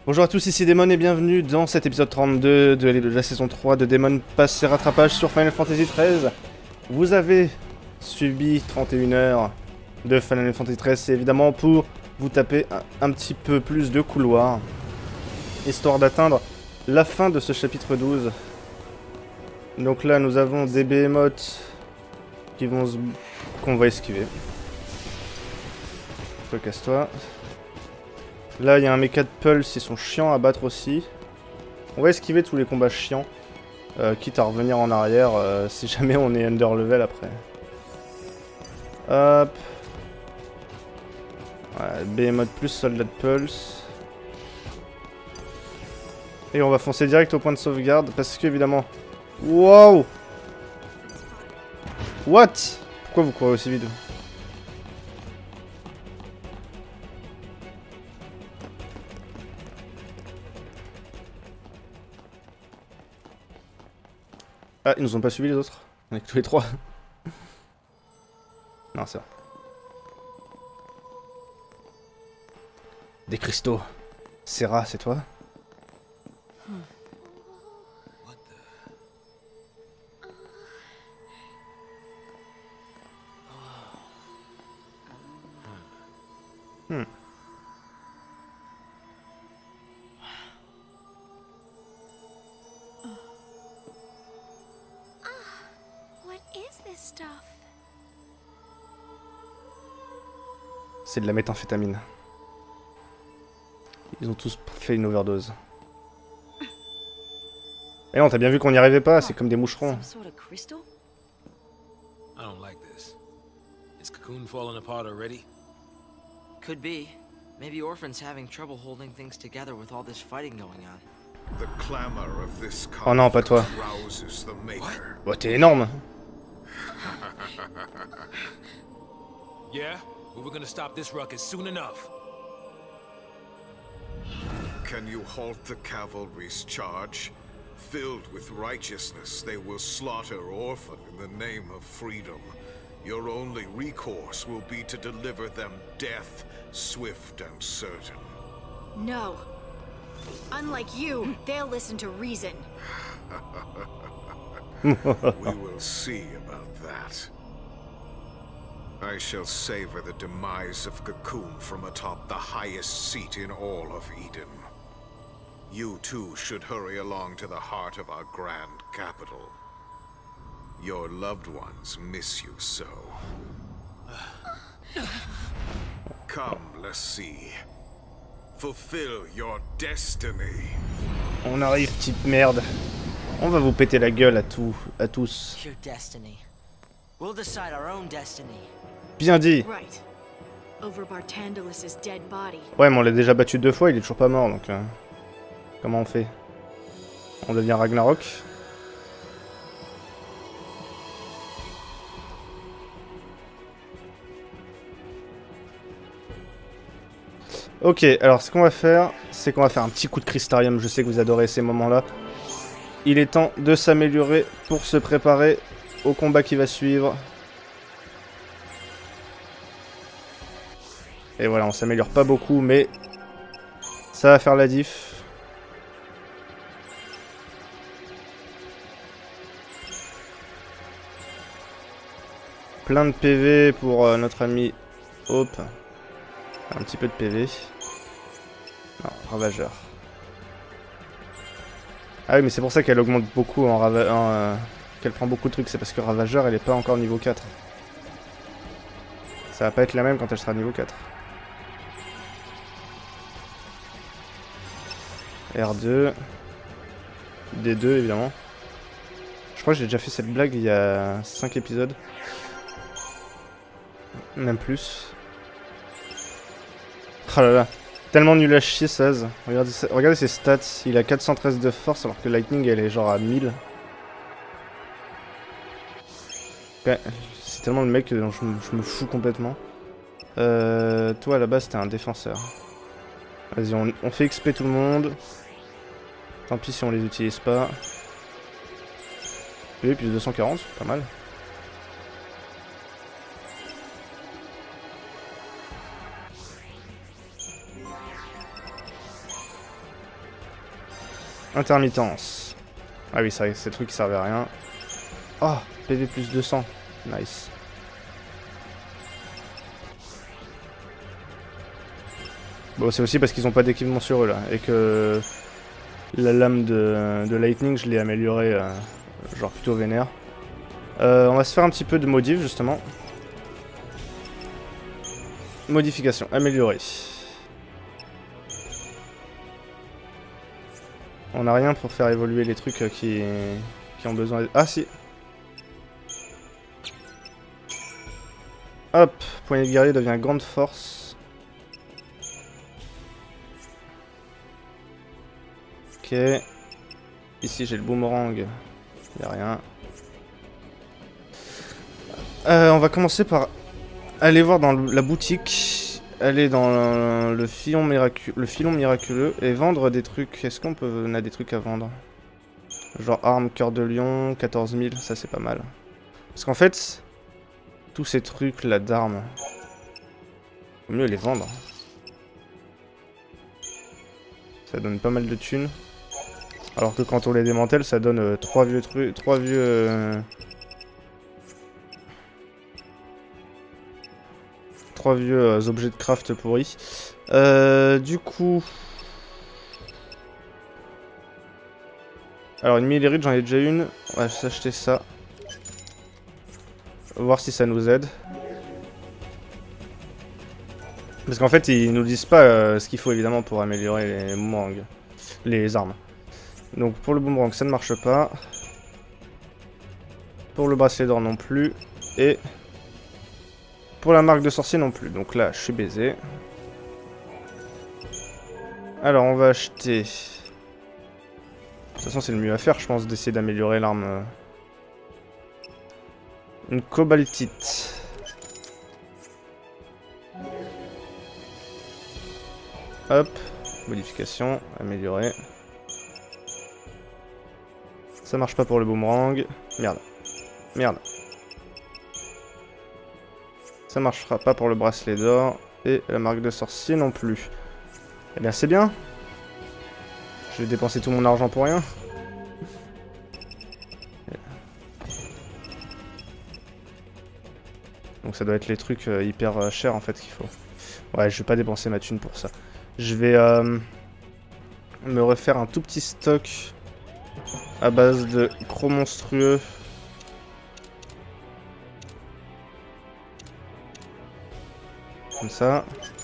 Bonjour à tous, ici Demon et bienvenue dans cet épisode 32 de la saison 3 de Demon Passe ses rattrapages sur Final Fantasy XIII. Vous avez subi 31 heures de Final Fantasy XIII, c'est évidemment pour vous taper un petit peu plus de couloirs, histoire d'atteindre la fin de ce chapitre 12. Donc là nous avons des behemoths qu'on va esquiver. Toi casse-toi. Là, il y a un mecha de Pulse, ils sont chiants à battre aussi. On va esquiver tous les combats chiants, quitte à revenir en arrière si jamais on est under level après. Hop. Ouais, Behemoth plus soldat de Pulse. Et on va foncer direct au point de sauvegarde parce qu'évidemment... Wow! What? Pourquoi vous courez aussi vite? Ah, ils nous ont pas suivi les autres? On est que tous les trois. Non, c'est bon. Des cristaux. Serra, c'est toi? C'est de la méthamphétamine. Ils ont tous fait une overdose. Et non, t'as bien vu qu'on n'y arrivait pas, c'est comme des moucherons. I don't like this. Is Cocoon falling apart already? Could be. Maybe Orphan's having trouble holding things together with all this fighting going on. The clamor of this Oh non, pas toi. rouses the maker. Bah t'es énorme. Yeah? Well, we're gonna stop this ruckus soon enough. Can you halt the cavalry's charge? Filled with righteousness, they will slaughter Orphan in the name of freedom. Your only recourse will be to deliver them death, swift and certain. No. Unlike you, they'll listen to reason. We will see about that. I shall savor the demise of Cocoon from atop the highest seat in all of Eden. You too should hurry along to the heart of our grand capital. Your loved ones miss you so. Come, let's see. Fulfill your destiny. On arrive, petite merde. On va vous péter la gueule à tous. Your destiny. We'll decide our own destiny. Bien dit. Right. Over Bartandalus's dead body. Ouais, mais on l'a déjà battu 2 fois, il est toujours pas mort, donc... comment on fait? On devient Ragnarok? Ok, alors ce qu'on va faire, c'est qu'on va faire un petit coup de Crystarium. Je sais que vous adorez ces moments-là. Il est temps de s'améliorer pour se préparer au combat qui va suivre. Et voilà, on s'améliore pas beaucoup, mais ça va faire la diff. Plein de PV pour notre ami Hope. Un petit peu de PV. Non, Ravageur. Ah oui, mais c'est pour ça qu'elle augmente beaucoup qu'elle prend beaucoup de trucs. C'est parce que Ravageur, elle est pas encore niveau 4. Ça va pas être la même quand elle sera niveau 4. R2. D2 évidemment. Je crois que j'ai déjà fait cette blague il y a 5 épisodes. Même plus. Oh là là. Tellement nul à chier, Saz. Regardez ses stats. Il a 413 de force alors que Lightning elle est genre à 1000. Ouais, c'est tellement le mec dont je me fous complètement. Toi à la base t'es un défenseur. Vas-y, on fait XP tout le monde. Tant pis si on les utilise pas. Oui, plus 240, pas mal. Intermittence. Ah oui, c'est vrai, c'est le truc qui servait à rien. Oh, PV plus 200. Nice. Bon, c'est aussi parce qu'ils ont pas d'équipement sur eux là. Et que la lame de Lightning, je l'ai améliorée, genre plutôt vénère. On va se faire un petit peu de modif justement. Modification, améliorée. On n'a rien pour faire évoluer les trucs qui ont besoin... Ah si. Hop, poignée de guerrier devient grande force. Ok. Ici j'ai le boomerang. Y'a rien. On va commencer par aller voir dans la boutique. Aller dans le filon miraculeux et vendre des trucs. Est-ce qu'on a des trucs à vendre? Genre arme, cœur de lion, 14 000, ça c'est pas mal. Parce qu'en fait, tous ces trucs là d'armes, vaut mieux les vendre. Ça donne pas mal de thunes. Alors que quand on les démantèle, ça donne 3 vieux trucs, 3 vieux objets de craft pourris. Du coup... Alors une millérite, j'en ai déjà une. On va s'acheter ça. Voir si ça nous aide. Parce qu'en fait, ils nous disent pas ce qu'il faut évidemment pour améliorer les boomerangs. Les armes. Donc pour le boomerang, ça ne marche pas. Pour le bracelet d'or non plus. Et... pour la marque de sorcier non plus. Donc là, je suis baisé. Alors, on va acheter... De toute façon, c'est le mieux à faire, je pense, d'essayer d'améliorer l'arme. Une cobaltite. Hop. Modification. Améliorer. Ça marche pas pour le boomerang. Merde. Merde. Ça marchera pas pour le bracelet d'or. Et la marque de sorcier non plus. Eh bien, c'est bien. Je vais dépenser tout mon argent pour rien. Donc ça doit être les trucs hyper chers en fait qu'il faut. Ouais, je vais pas dépenser ma thune pour ça. Je vais me refaire un tout petit stock à base de gros monstrueux. Comme ça.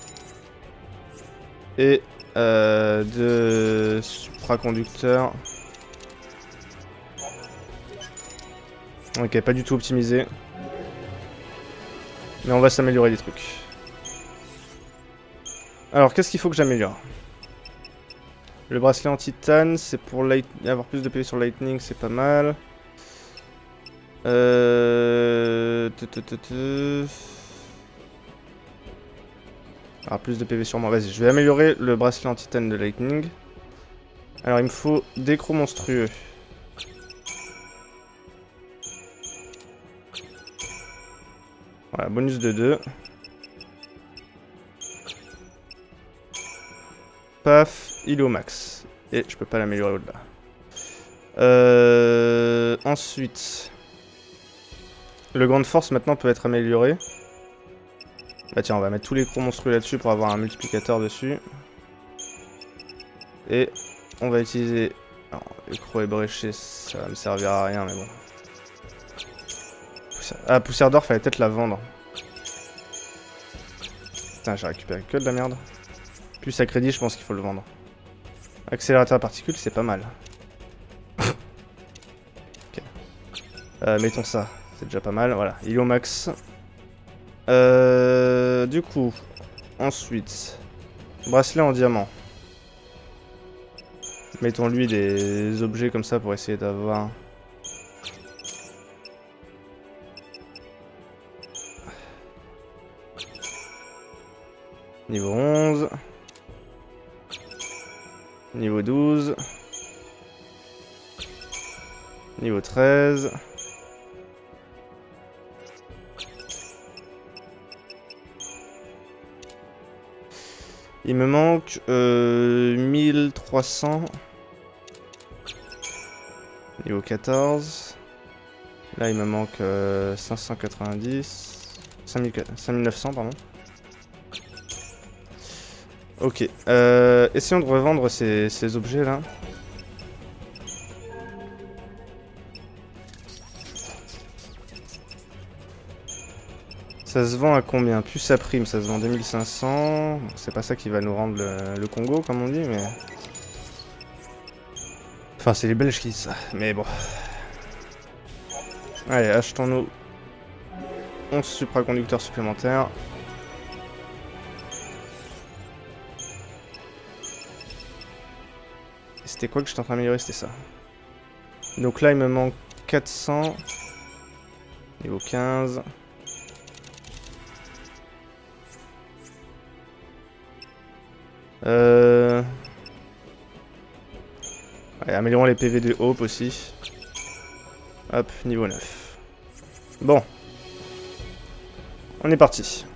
Et de supraconducteurs. Ok, pas du tout optimisé. Mais on va s'améliorer des trucs. Alors, qu'est-ce qu'il faut que j'améliore? Le bracelet en titane, c'est pour avoir plus de PV sur Lightning, c'est pas mal. Alors, plus de PV sur moi. Vas-y, je vais améliorer le bracelet en titane de Lightning. Alors, il me faut des crocs monstrueux. Voilà, bonus de 2. Paf, il est au max. Et je peux pas l'améliorer au-delà. Ensuite, le grande force maintenant peut être amélioré. Bah tiens, on va mettre tous les crocs monstrueux là-dessus pour avoir un multiplicateur dessus. Et on va utiliser... Alors, les crocs ébréchés, ça va me servir à rien, mais bon. Ah, poussière d'or, fallait peut-être la vendre. Putain, j'ai récupéré que de la merde. Plus à crédit, je pense qu'il faut le vendre. Accélérateur à particules, c'est pas mal. Ok. Mettons ça, c'est déjà pas mal. Voilà, il est au max. Du coup, ensuite, bracelet en diamant. Mettons-lui des objets comme ça pour essayer d'avoir... Niveau 11. Niveau 12. Niveau 13. Il me manque 1300. Niveau 14. Là il me manque 590. 5900 pardon. Ok. Essayons de revendre ces objets là. Ça se vend à combien? Plus ça prime, ça se vend 2500. C'est pas ça qui va nous rendre le Congo, comme on dit, mais... Enfin, c'est les Belges qui disent ça, mais bon. Allez, achetons-nous 11 supraconducteurs supplémentaires. C'était quoi que j'étais en train d'améliorer? C'était ça. Donc là, il me manque 400. Niveau 15. Allez, améliorons les PV de Hope aussi. Hop, niveau 9. Bon. On est parti.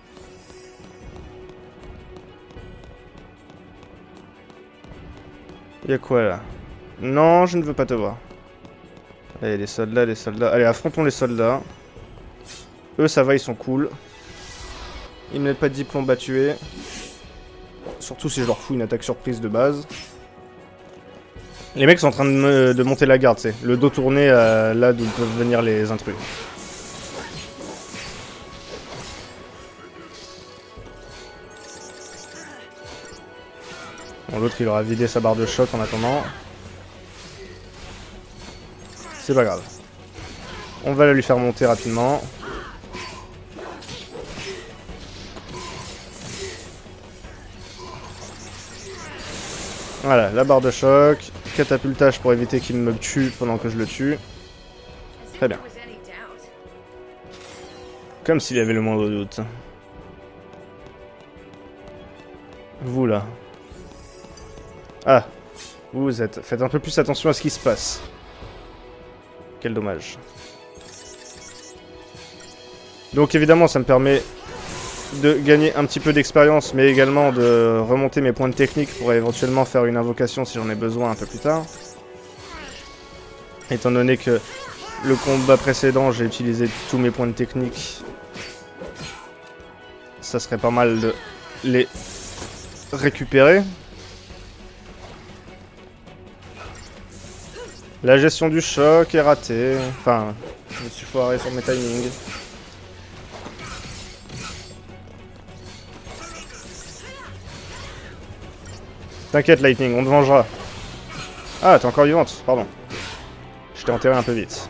Y'a quoi là? Non, je ne veux pas te voir. Allez, les soldats, les soldats. Allez, affrontons les soldats. Eux, ça va, ils sont cool. Ils ne mettent pas de diplôme à tuer. Surtout si je leur fous une attaque surprise de base. Les mecs sont en train de monter la garde, c'est le dos tourné là d'où peuvent venir les intrus. Bon, l'autre il aura vidé sa barre de shot en attendant. C'est pas grave. On va la lui faire monter rapidement. Voilà, la barre de choc, catapultage pour éviter qu'il me tue pendant que je le tue. Très bien. Comme s'il y avait le moindre doute. Vous là. Ah, vous êtes. Faites un peu plus attention à ce qui se passe. Quel dommage. Donc évidemment ça me permet de gagner un petit peu d'expérience, mais également de remonter mes points de technique pour éventuellement faire une invocation si j'en ai besoin un peu plus tard. Étant donné que le combat précédent, j'ai utilisé tous mes points de technique, ça serait pas mal de les récupérer. La gestion du choc est ratée. Enfin, je me suis foiré sur mes timings. T'inquiète Lightning, on te vengera. Ah, t'es encore vivante, pardon. Je t'ai enterré un peu vite.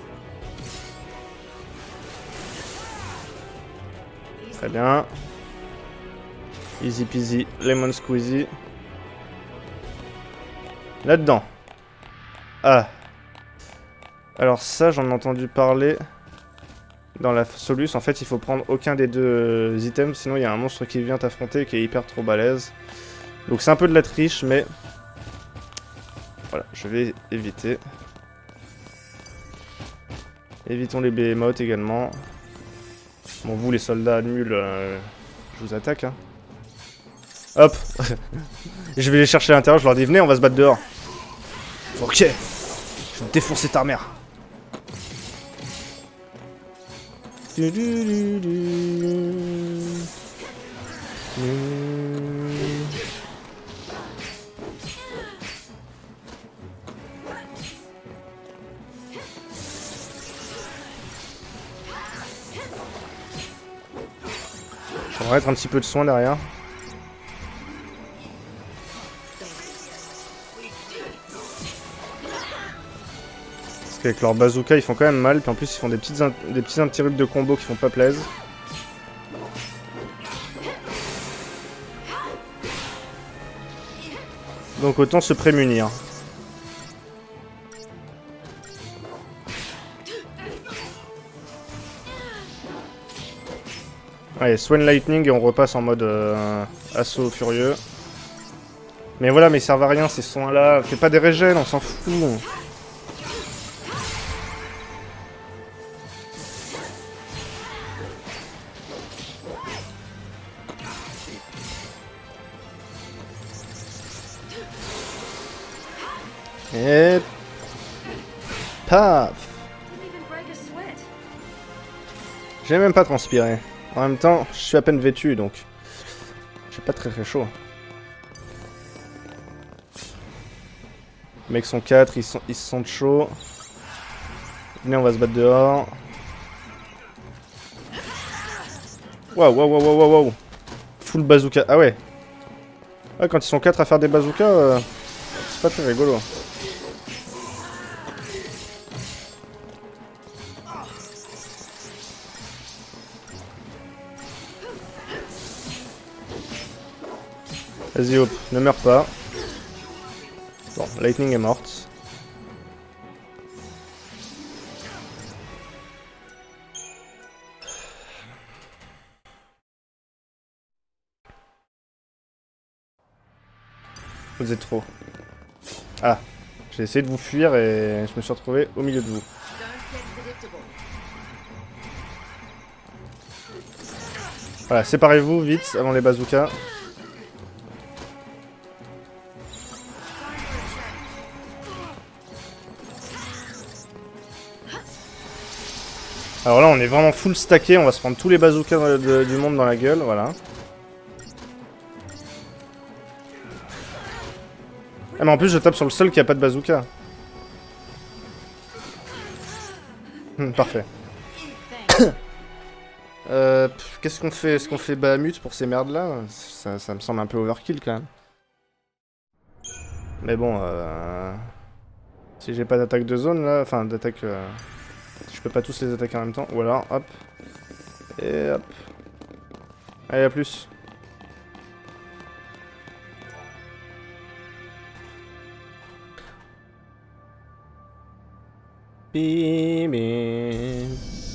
Très bien. Easy peasy, lemon squeezy. Là-dedans. Ah. Alors ça, j'en ai entendu parler. Dans la soluce, en fait, il faut prendre aucun des deux items, sinon il y a un monstre qui vient t'affronter qui est hyper trop balèze. Donc c'est un peu de la triche, mais... Voilà, je vais éviter. Évitons les behemoths également. Bon, vous les soldats nuls, je vous attaque. Hein. Hop. Je vais les chercher à l'intérieur, je leur dis venez, on va se battre dehors. Ok. Je vais défoncer ta mère. On va mettre un petit peu de soin derrière. Parce qu'avec leur bazooka ils font quand même mal, puis en plus ils font des petits interrupts de combo qui font pas plaisir. Donc autant se prémunir. Allez, Swan Lightning et on repasse en mode assaut furieux. Mais voilà, mais ils servent à rien ces soins là. Fais pas des régènes, on s'en fout. Et... Paf. J'ai même pas transpiré. En même temps, je suis à peine vêtu, donc j'ai pas très chaud. Les mecs sont 4, ils se sentent chauds. Venez, on va se battre dehors. Waouh, waouh, waouh, waouh, waouh. Full bazooka. Ah ouais. Ouais, quand ils sont 4 à faire des bazookas, c'est pas très rigolo. Vas-y, hop, ne meurs pas. Bon, Lightning est morte. Vous êtes trop. Ah, j'ai essayé de vous fuir et je me suis retrouvé au milieu de vous. Voilà, séparez-vous vite avant les bazookas. Alors là, on est vraiment full stacké, on va se prendre tous les bazookas du monde dans la gueule, voilà. Ah mais en plus, je tape sur le seul qui a pas de bazooka. Parfait. Qu'est-ce qu'on fait? Est-ce qu'on fait Bahamut pour ces merdes là? Ça me semble un peu overkill quand même. Mais bon, si j'ai pas d'attaque de zone là, enfin d'attaque... Je peux pas tous les attaquer en même temps. Ou alors, hop. Et hop. Allez, à plus. Bim.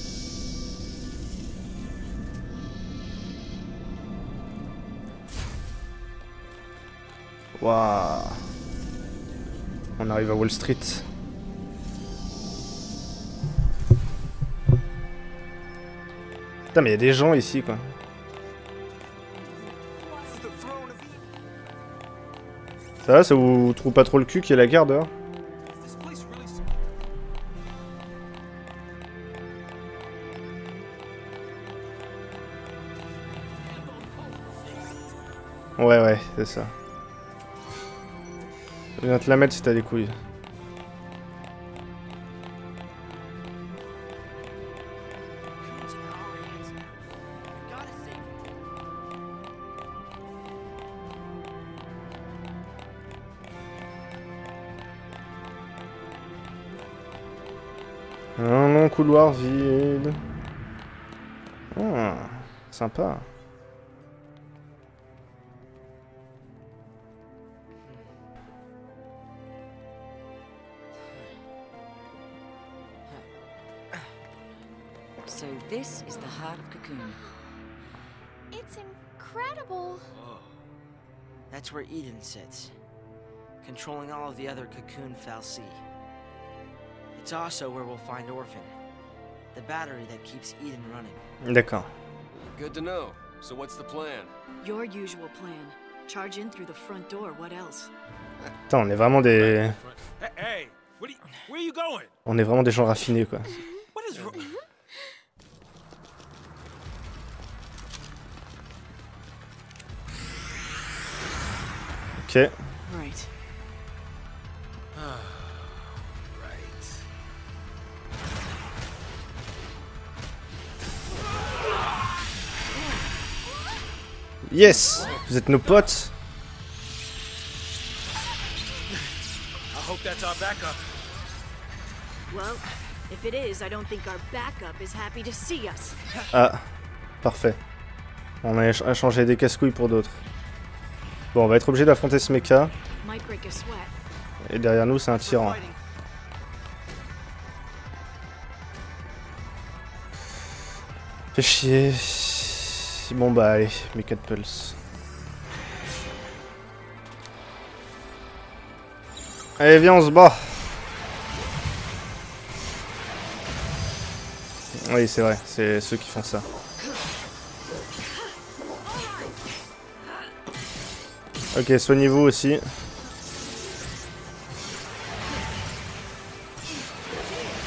Waouh. On arrive à Wall Street. Putain mais il y a des gens ici quoi. Ça va, ça vous trouve pas trop le cul qu'il y ait la guerre dehors? Ouais, c'est ça. Je viens te la mettre si t'as des couilles. Un long couloir vide. Ah, sympa. So this is the heart of Cocoon. It's incredible. That's where Eden sits, controlling all of the other Cocoon Fal'Cie. It's also where we'll find Orphan, the battery that keeps Eden running. D'accord. Good to know. So what's the plan? Your usual plan. Charge in through the front door, what else? Putain, on est vraiment des... Hey, where are you going? On est vraiment des gens raffinés quoi. What is wrong? Ok. Right. Yes! Vous êtes nos potes. I hope that's our backup. Well, if it is, I don't think our backup is happy to see us. Ah, parfait. On a échangé des casse-couilles pour d'autres. Bon, on va être obligé d'affronter ce mecha. Might break a sweat. Et derrière nous, c'est un tyran. Fait chier. Bon bah allez, Mecha de Pulse. Allez, viens, on se bat. Oui, c'est vrai, c'est ceux qui font ça. Ok, soignez-vous aussi.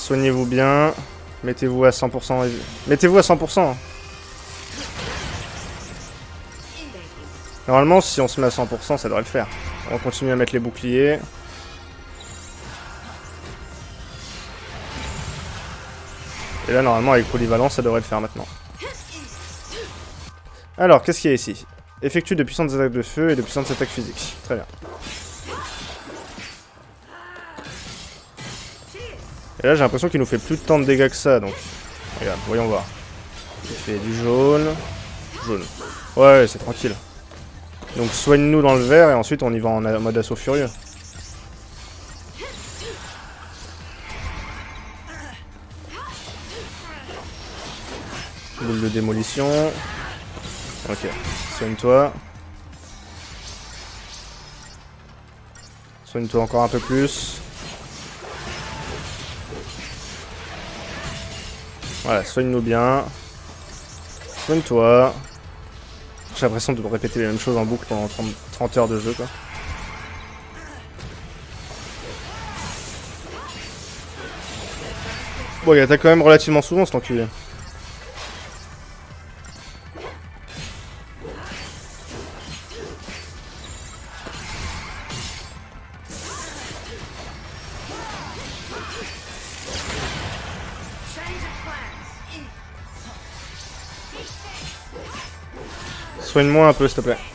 Soignez-vous bien. Mettez-vous à 100%. Mettez-vous à 100%. Normalement, si on se met à 100%, ça devrait le faire. On continue à mettre les boucliers. Et là, normalement, avec polyvalence, ça devrait le faire maintenant. Alors, qu'est-ce qu'il y a ici? Effectue de puissantes attaques de feu et de puissantes attaques physiques. Très bien. Et là, j'ai l'impression qu'il nous fait plus tant de dégâts que ça, donc... Regarde, voyons voir. Il fait du jaune... Jaune. Ouais, c'est tranquille. Donc soigne-nous dans le vert et ensuite on y va en mode assaut furieux. Boule de démolition. Ok, soigne-toi. Soigne-toi encore un peu plus. Voilà, soigne-nous bien. Soigne-toi. J'ai l'impression de répéter les mêmes choses en boucle pendant 30 heures de jeu, quoi. Bon, il attaque quand même relativement souvent, cet enculé. Soigne-moi un peu, s'il te plaît.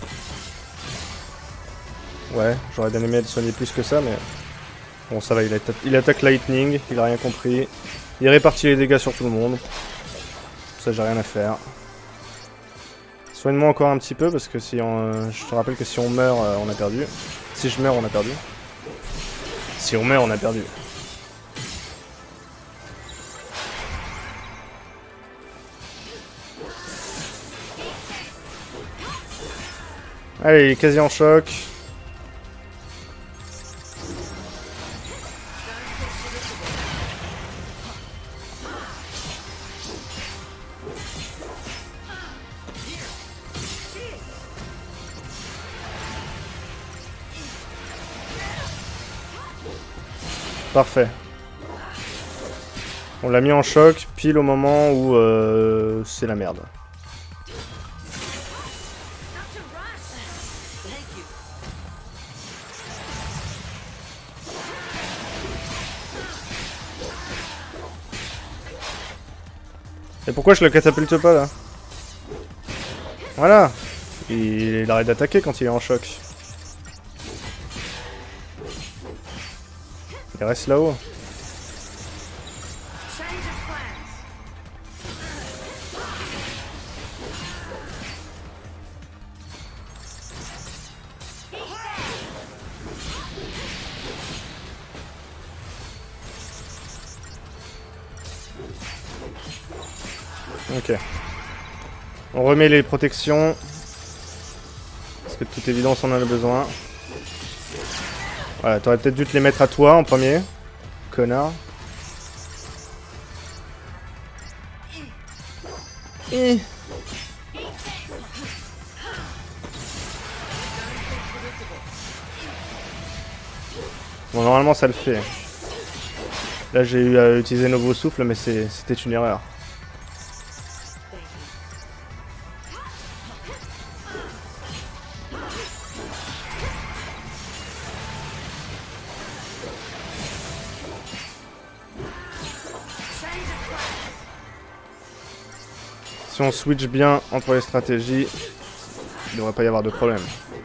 Ouais, j'aurais bien aimé être soigné plus que ça, mais... Bon, ça va, il attaque Lightning, il a rien compris. Il répartit les dégâts sur tout le monde. Ça, j'ai rien à faire. Soigne-moi encore un petit peu, parce que si on... je te rappelle que si on meurt, on a perdu. Si je meurs, on a perdu. Si on meurt, on a perdu. Allez, il est quasi en choc. Parfait. On l'a mis en choc pile au moment où c'est la merde. Et pourquoi je le catapulte pas là? Voilà. Il arrête d'attaquer quand il est en choc. Il reste là-haut. Ok. On remet les protections. Parce que de toute évidence on en a besoin. Voilà, t'aurais peut-être dû te les mettre à toi en premier. Connard. Bon, normalement ça le fait. Là j'ai eu à utiliser Nouveau Souffle, mais c'était une erreur. Si on switch bien entre les stratégies, il ne devrait pas y avoir de problème.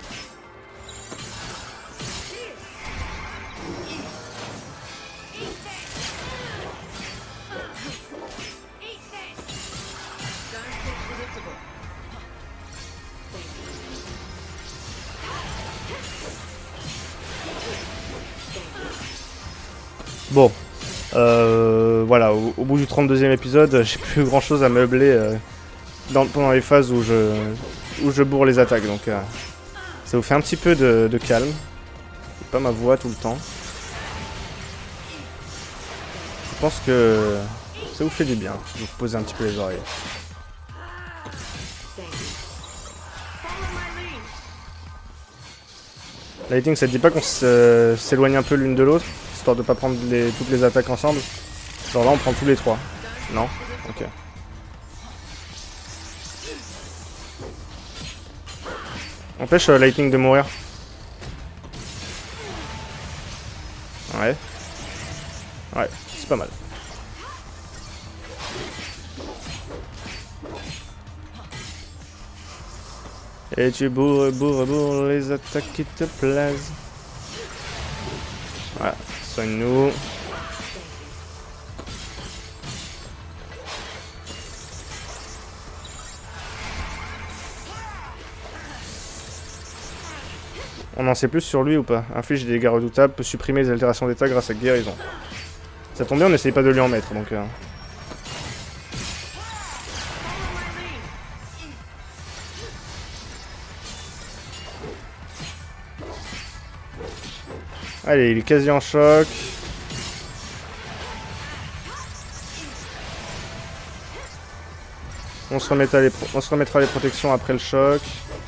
Bon, voilà, au bout du 32e épisode, j'ai plus grand chose à meubler pendant les phases où je bourre les attaques, donc ça vous fait un petit peu de calme. C'est pas ma voix tout le temps. Je pense que ça vous fait du bien, de vous poser un petit peu les oreilles. Lightning, ça te dit pas qu'on s'éloigne un peu l'une de l'autre, histoire de pas prendre toutes les attaques ensemble? Genre là on prend tous les 3. Non? Ok. Empêche Lightning de mourir. Ouais. Ouais, c'est pas mal. Et tu bourre les attaques qui te plaisent. Voilà, soigne-nous. On en sait plus sur lui ou pas? Inflige des dégâts redoutables, peut supprimer les altérations d'état grâce à guérison. Ça tombe bien, on n'essaye pas de lui en mettre donc. Allez, il est quasi en choc. On se remettra les protections après le choc.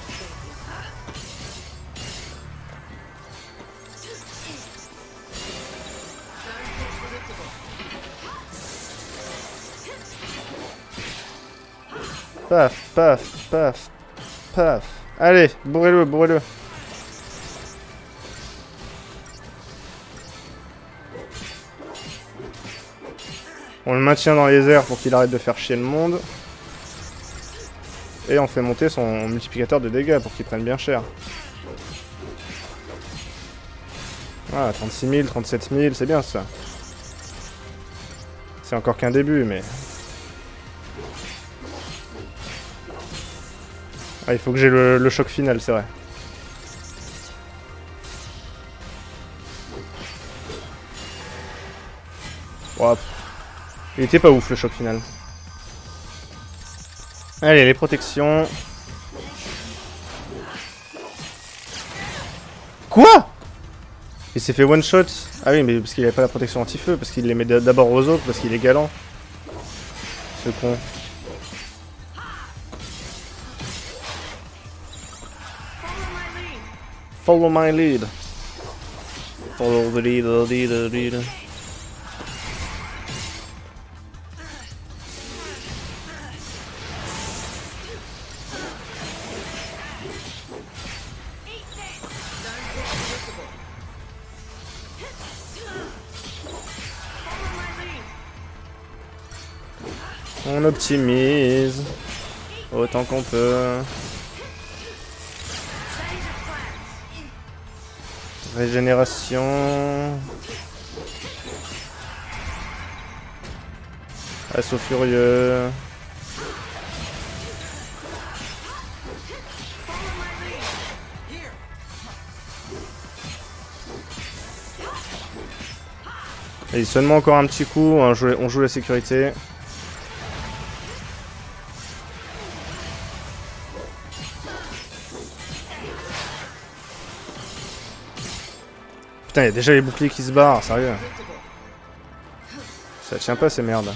Paf, paf, paf, paf. Allez, bourrez-le, bourrez-le. On le maintient dans les airs pour qu'il arrête de faire chier le monde. Et on fait monter son multiplicateur de dégâts pour qu'il prenne bien cher. Voilà, 36 000, 37 000, c'est bien ça. C'est encore qu'un début, mais... Ah, il faut que j'ai le choc final, c'est vrai. Wow. Il était pas ouf le choc final. Allez, les protections. Quoi? Il s'est fait one shot. Ah oui, mais parce qu'il avait pas la protection anti-feu, parce qu'il les met d'abord aux autres, parce qu'il est galant. Ce con. Follow my lead. Follow the leader, leader, leader. On optimise autant qu'on peut. Régénération. Assaut furieux. Et seulement encore un petit coup, on joue la sécurité. Putain, il y a déjà les boucliers qui se barrent, sérieux. Ça tient pas ces merdes.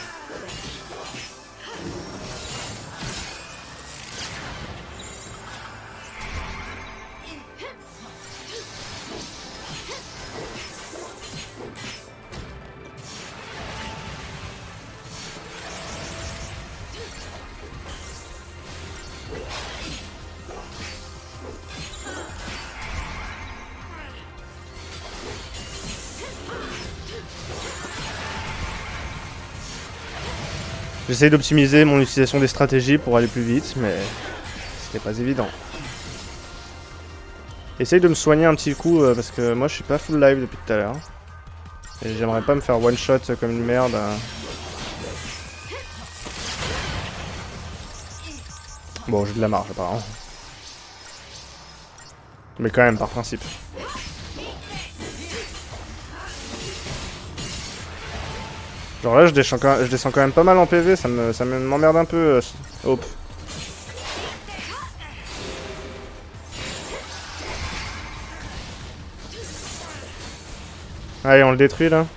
J'essaye d'optimiser mon utilisation des stratégies pour aller plus vite, mais c'était pas évident. Essaye de me soigner un petit coup, parce que moi je suis pas full live depuis tout à l'heure. Et j'aimerais pas me faire one shot comme une merde. Bon, j'ai de la marge apparemment. Mais quand même, par principe. Genre là, je descends quand même pas mal en PV, ça m'emmerde un peu. Hop. Allez, on le détruit là.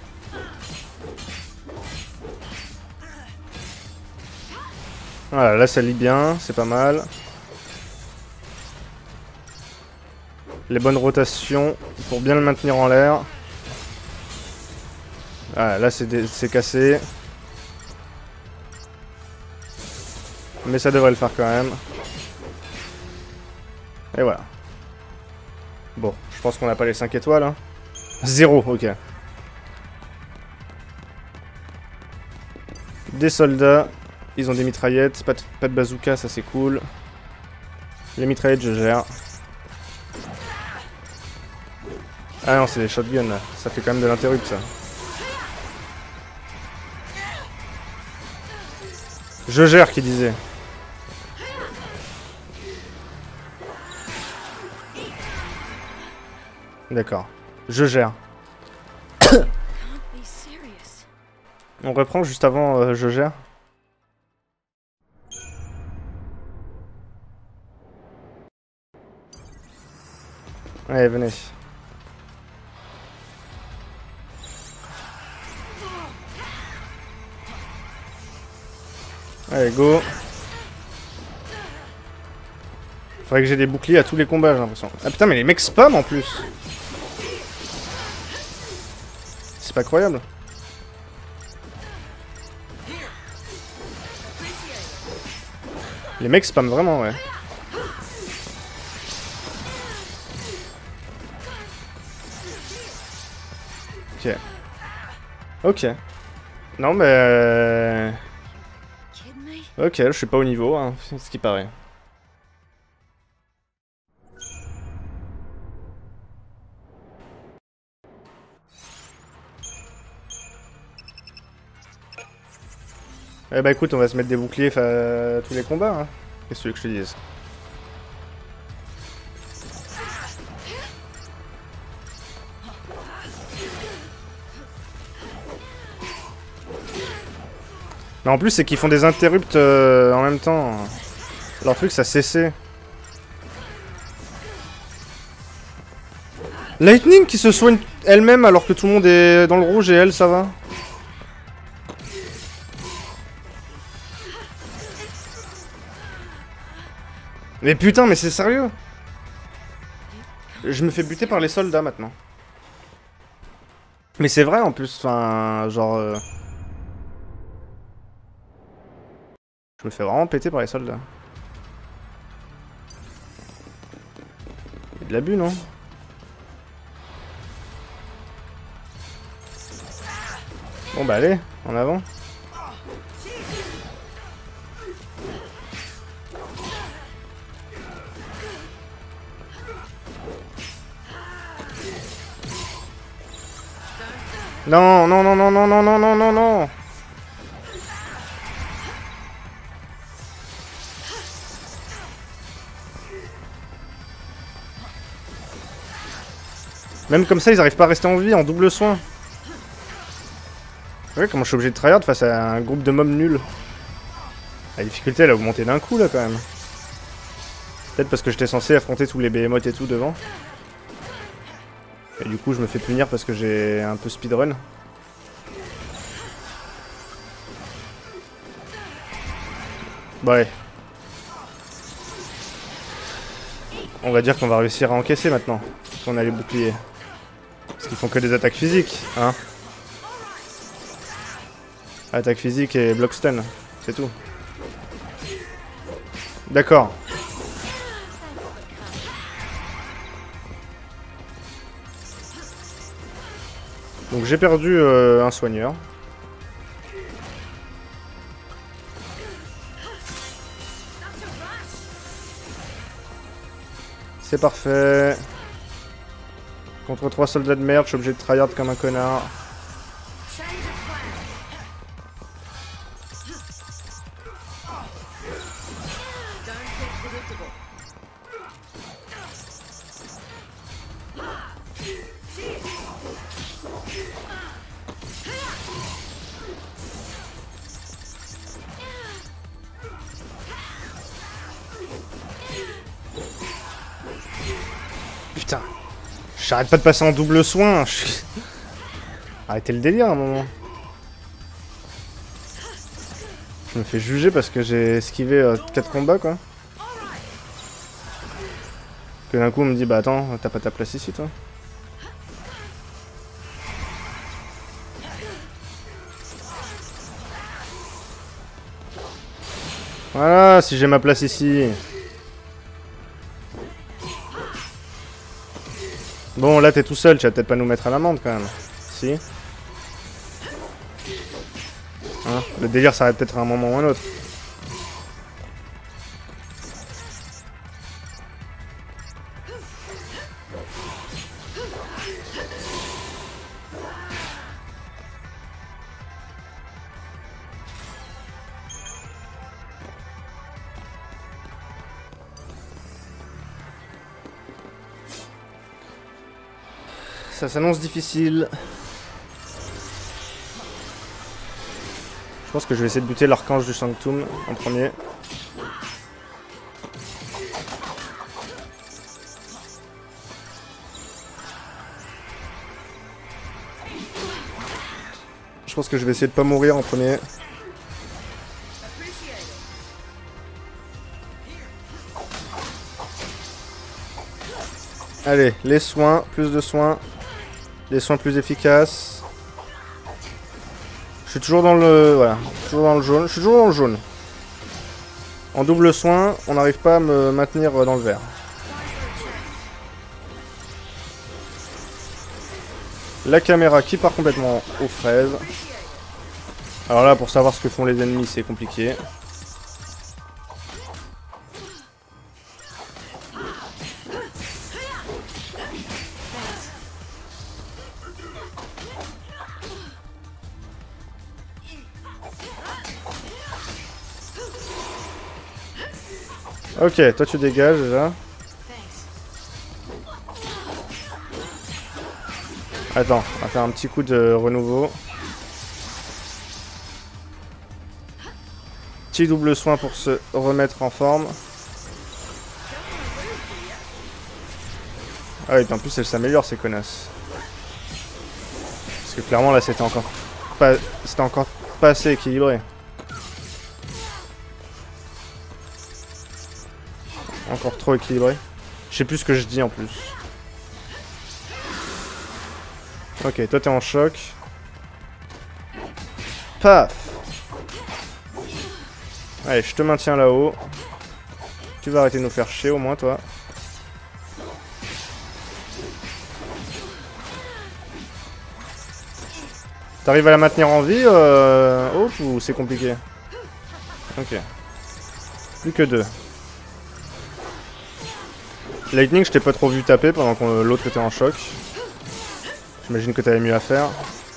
Voilà, là ça lit bien, c'est pas mal. Les bonnes rotations pour bien le maintenir en l'air. Ah, là c'est cassé. Mais ça devrait le faire quand même. Et voilà. Bon, je pense qu'on n'a pas les 5 étoiles. Hein. 0, ok. Des soldats. Ils ont des mitraillettes. Pas de bazooka, ça c'est cool. Les mitraillettes, je gère. Ah non, c'est des shotguns là. Ça fait quand même de l'interrupt ça. Je gère, qui disait. D'accord. Je gère. On reprend juste avant je gère. Allez, venez. Allez, go. Faudrait que j'ai des boucliers à tous les combats, j'ai l'impression. Ah putain, mais les mecs spam en plus. C'est pas croyable. Les mecs spam vraiment, ouais. Ok. Ok. Non mais... Ok, je suis pas au niveau, hein, c'est ce qui paraît. Eh bah écoute, on va se mettre des boucliers à tous les combats, hein. Qu'est-ce que tu veux que je te dise? Mais en plus, c'est qu'ils font des interrupts en même temps. Leur truc, ça cessait. Lightning qui se soigne elle-même alors que tout le monde est dans le rouge et elle, ça va. Mais putain, mais c'est sérieux? Je me fais buter par les soldats maintenant. Mais c'est vrai en plus, enfin, genre... Je me fais vraiment péter par les soldats. Il y a de l'abus, non? Bon bah allez, en avant. Non, non, non, non, non, non, non, non, non, non. Même comme ça, ils arrivent pas à rester en vie en double soin. Ouais, comment je suis obligé de tryhard face à un groupe de mobs nuls. La difficulté, elle a augmenté d'un coup, là, quand même. Peut-être parce que j'étais censé affronter tous les behemoths et tout devant. Et du coup, je me fais punir parce que j'ai un peu speedrun. Ouais. On va dire qu'on va réussir à encaisser maintenant. On a les boucliers. Parce qu'ils font que des attaques physiques, hein. Attaque physique et block stun, c'est tout. D'accord. Donc j'ai perdu un soigneur. C'est parfait. Contre 3 soldats de merde, je suis obligé de tryhard comme un connard. Putain. J'arrête pas de passer en double soin. Arrêtez le délire à un moment. Je me fais juger parce que j'ai esquivé 4 combats, quoi. Que d'un coup on me dit bah attends, t'as pas ta place ici, toi. Voilà, si j'ai ma place ici. Bon, là t'es tout seul, tu vas peut-être pas nous mettre à l'amende quand même. Si. Hein, le délire s'arrête peut-être à un moment ou un autre. Ça s'annonce difficile. Je pense que je vais essayer de buter l'archange du Sanctum en premier. Je pense que je vais essayer de pas mourir en premier. Allez, les soins, plus de soins. Des soins plus efficaces. Je suis toujours dans le... Voilà, toujours dans le jaune. Je suis toujours dans le jaune. En double soin, on n'arrive pas à me maintenir dans le vert. La caméra qui part complètement aux fraises. Alors là, pour savoir ce que font les ennemis, c'est compliqué. Ok, toi tu dégages déjà. Attends, on va faire un petit coup de renouveau. Petit double soin pour se remettre en forme. Ah oui, en plus elle s'améliore ces connasses. Parce que clairement là c'était encore pas assez équilibré. Encore trop équilibré. Je sais plus ce que je dis en plus. Ok, toi t'es en choc. Paf. Allez, je te maintiens là-haut. Tu vas arrêter de nous faire chier au moins toi. T'arrives à la maintenir en vie, Hope, ou c'est compliqué? Ok. Plus que 2. Lightning, je t'ai pas trop vu taper pendant que l'autre était en choc. J'imagine que t'avais mieux à faire.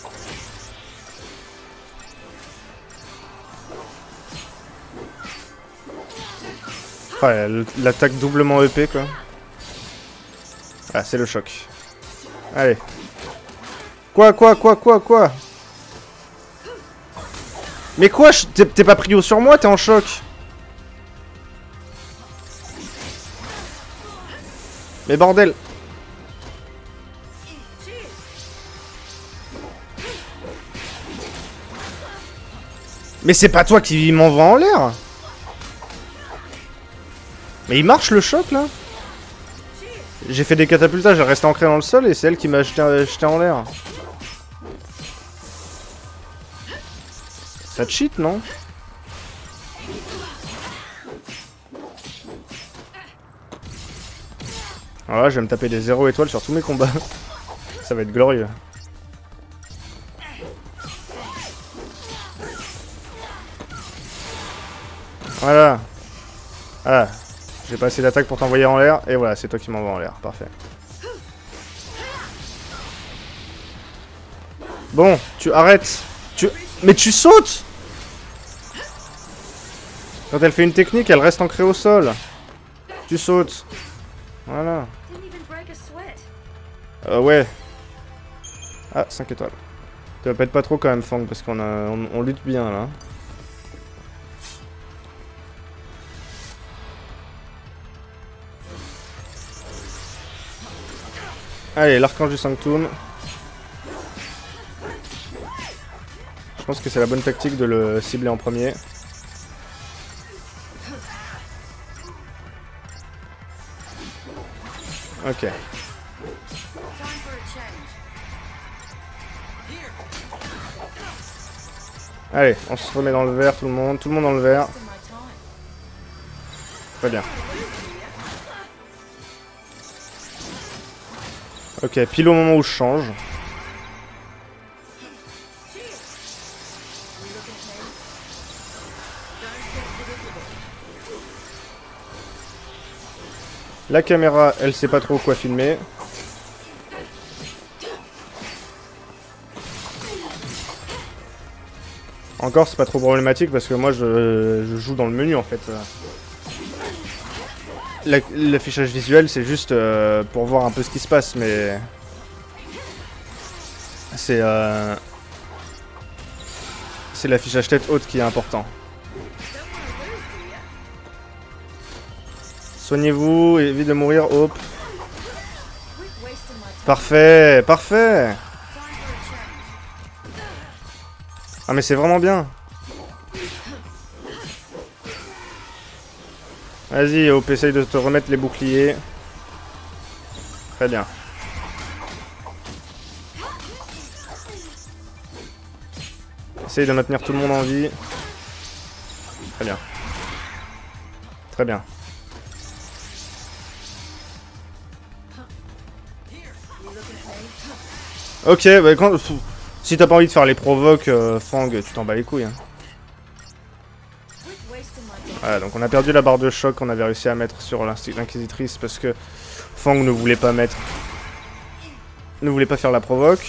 Ouais, l'attaque doublement EP quoi. Ah, c'est le choc. Allez. Quoi? Mais quoi? T'es pas prio sur moi, t'es en choc. Mais bordel! Mais c'est pas toi qui m'envoie en l'air! Mais il marche le choc là? J'ai fait des catapultages, elle restait ancrée dans le sol et c'est elle qui m'a jeté en l'air. Ça cheat non? Alors là, je vais me taper des 0 étoiles sur tous mes combats. Ça va être glorieux. Voilà. Ah. J'ai pas assez d'attaque pour t'envoyer en l'air. Et voilà, c'est toi qui m'envoie en l'air. Parfait. Bon, tu arrêtes. Mais tu sautes! Quand elle fait une technique, elle reste ancrée au sol. Tu sautes. Voilà. Ouais. Ah, 5 étoiles. Tu vas pas être pas trop quand même, Fang, parce on lutte bien là. Allez, l'archange du Sanctum. Je pense que c'est la bonne tactique de le cibler en premier. Ok. Allez, on se remet dans le vert, tout le monde dans le vert. Très bien. Ok, pile au moment où je change. La caméra, elle sait pas trop quoi filmer. Encore, c'est pas trop problématique parce que moi je joue dans le menu en fait. L'affichage visuel, c'est juste pour voir un peu ce qui se passe, mais c'est l'affichage tête haute qui est important. Soignez-vous, évitez de mourir, hop. Parfait, parfait. Ah mais c'est vraiment bien. Vas-y, Hop, essaye de te remettre les boucliers. Très bien. Essaye de maintenir tout le monde en vie. Très bien. Très bien. Ok, bah quand... Si t'as pas envie de faire les provoques, Fang, tu t'en bats les couilles. Hein. Voilà, donc on a perdu la barre de choc qu'on avait réussi à mettre sur l'inquisitrice parce que Fang ne voulait pas mettre... ne voulait pas faire la provoque.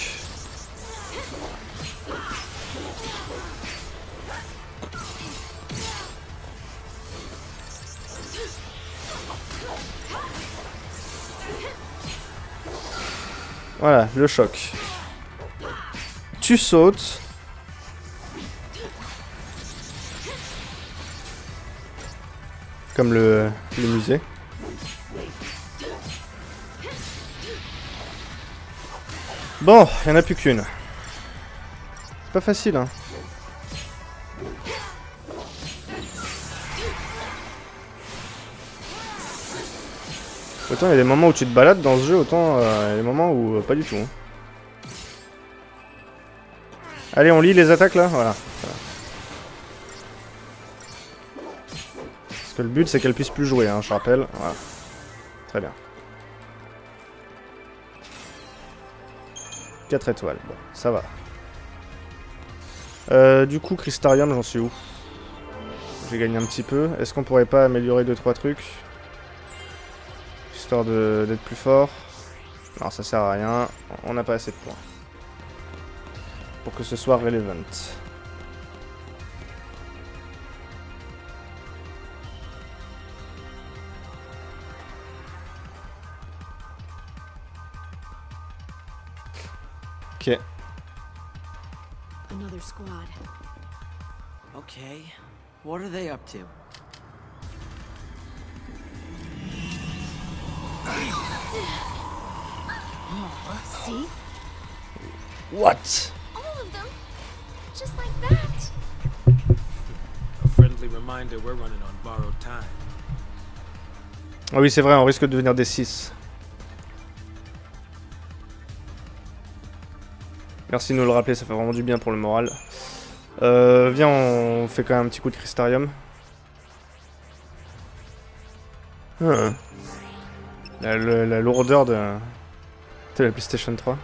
Voilà, le choc. Tu sautes. Comme le musée. Bon, il n'y en a plus qu'une. C'est pas facile, hein. Autant il y a des moments où tu te balades dans ce jeu, autant il y a des moments où pas du tout. Hein. Allez, on lit les attaques là, voilà. Parce que le but c'est qu'elle puisse plus jouer, hein, je rappelle. Voilà. Très bien. 4 étoiles, bon, ça va. Du coup, Crystarium, j'en suis où? J'ai gagné un petit peu. Est-ce qu'on pourrait pas améliorer 2-3 trucs? Histoire d'être plus fort. Non, ça sert à rien. On n'a pas assez de points. Pour que ce soit relevant. Ok. Another squad. Okay, what are they up to? See? What? All of them? Just like that? A friendly reminder we're running on borrowed time. Ah oui, c'est vrai, on risque de devenir des 6. Merci de nous le rappeler, ça fait vraiment du bien pour le moral. Viens, on fait quand même un petit coup de Crystarium. La lourdeur de la PlayStation 3.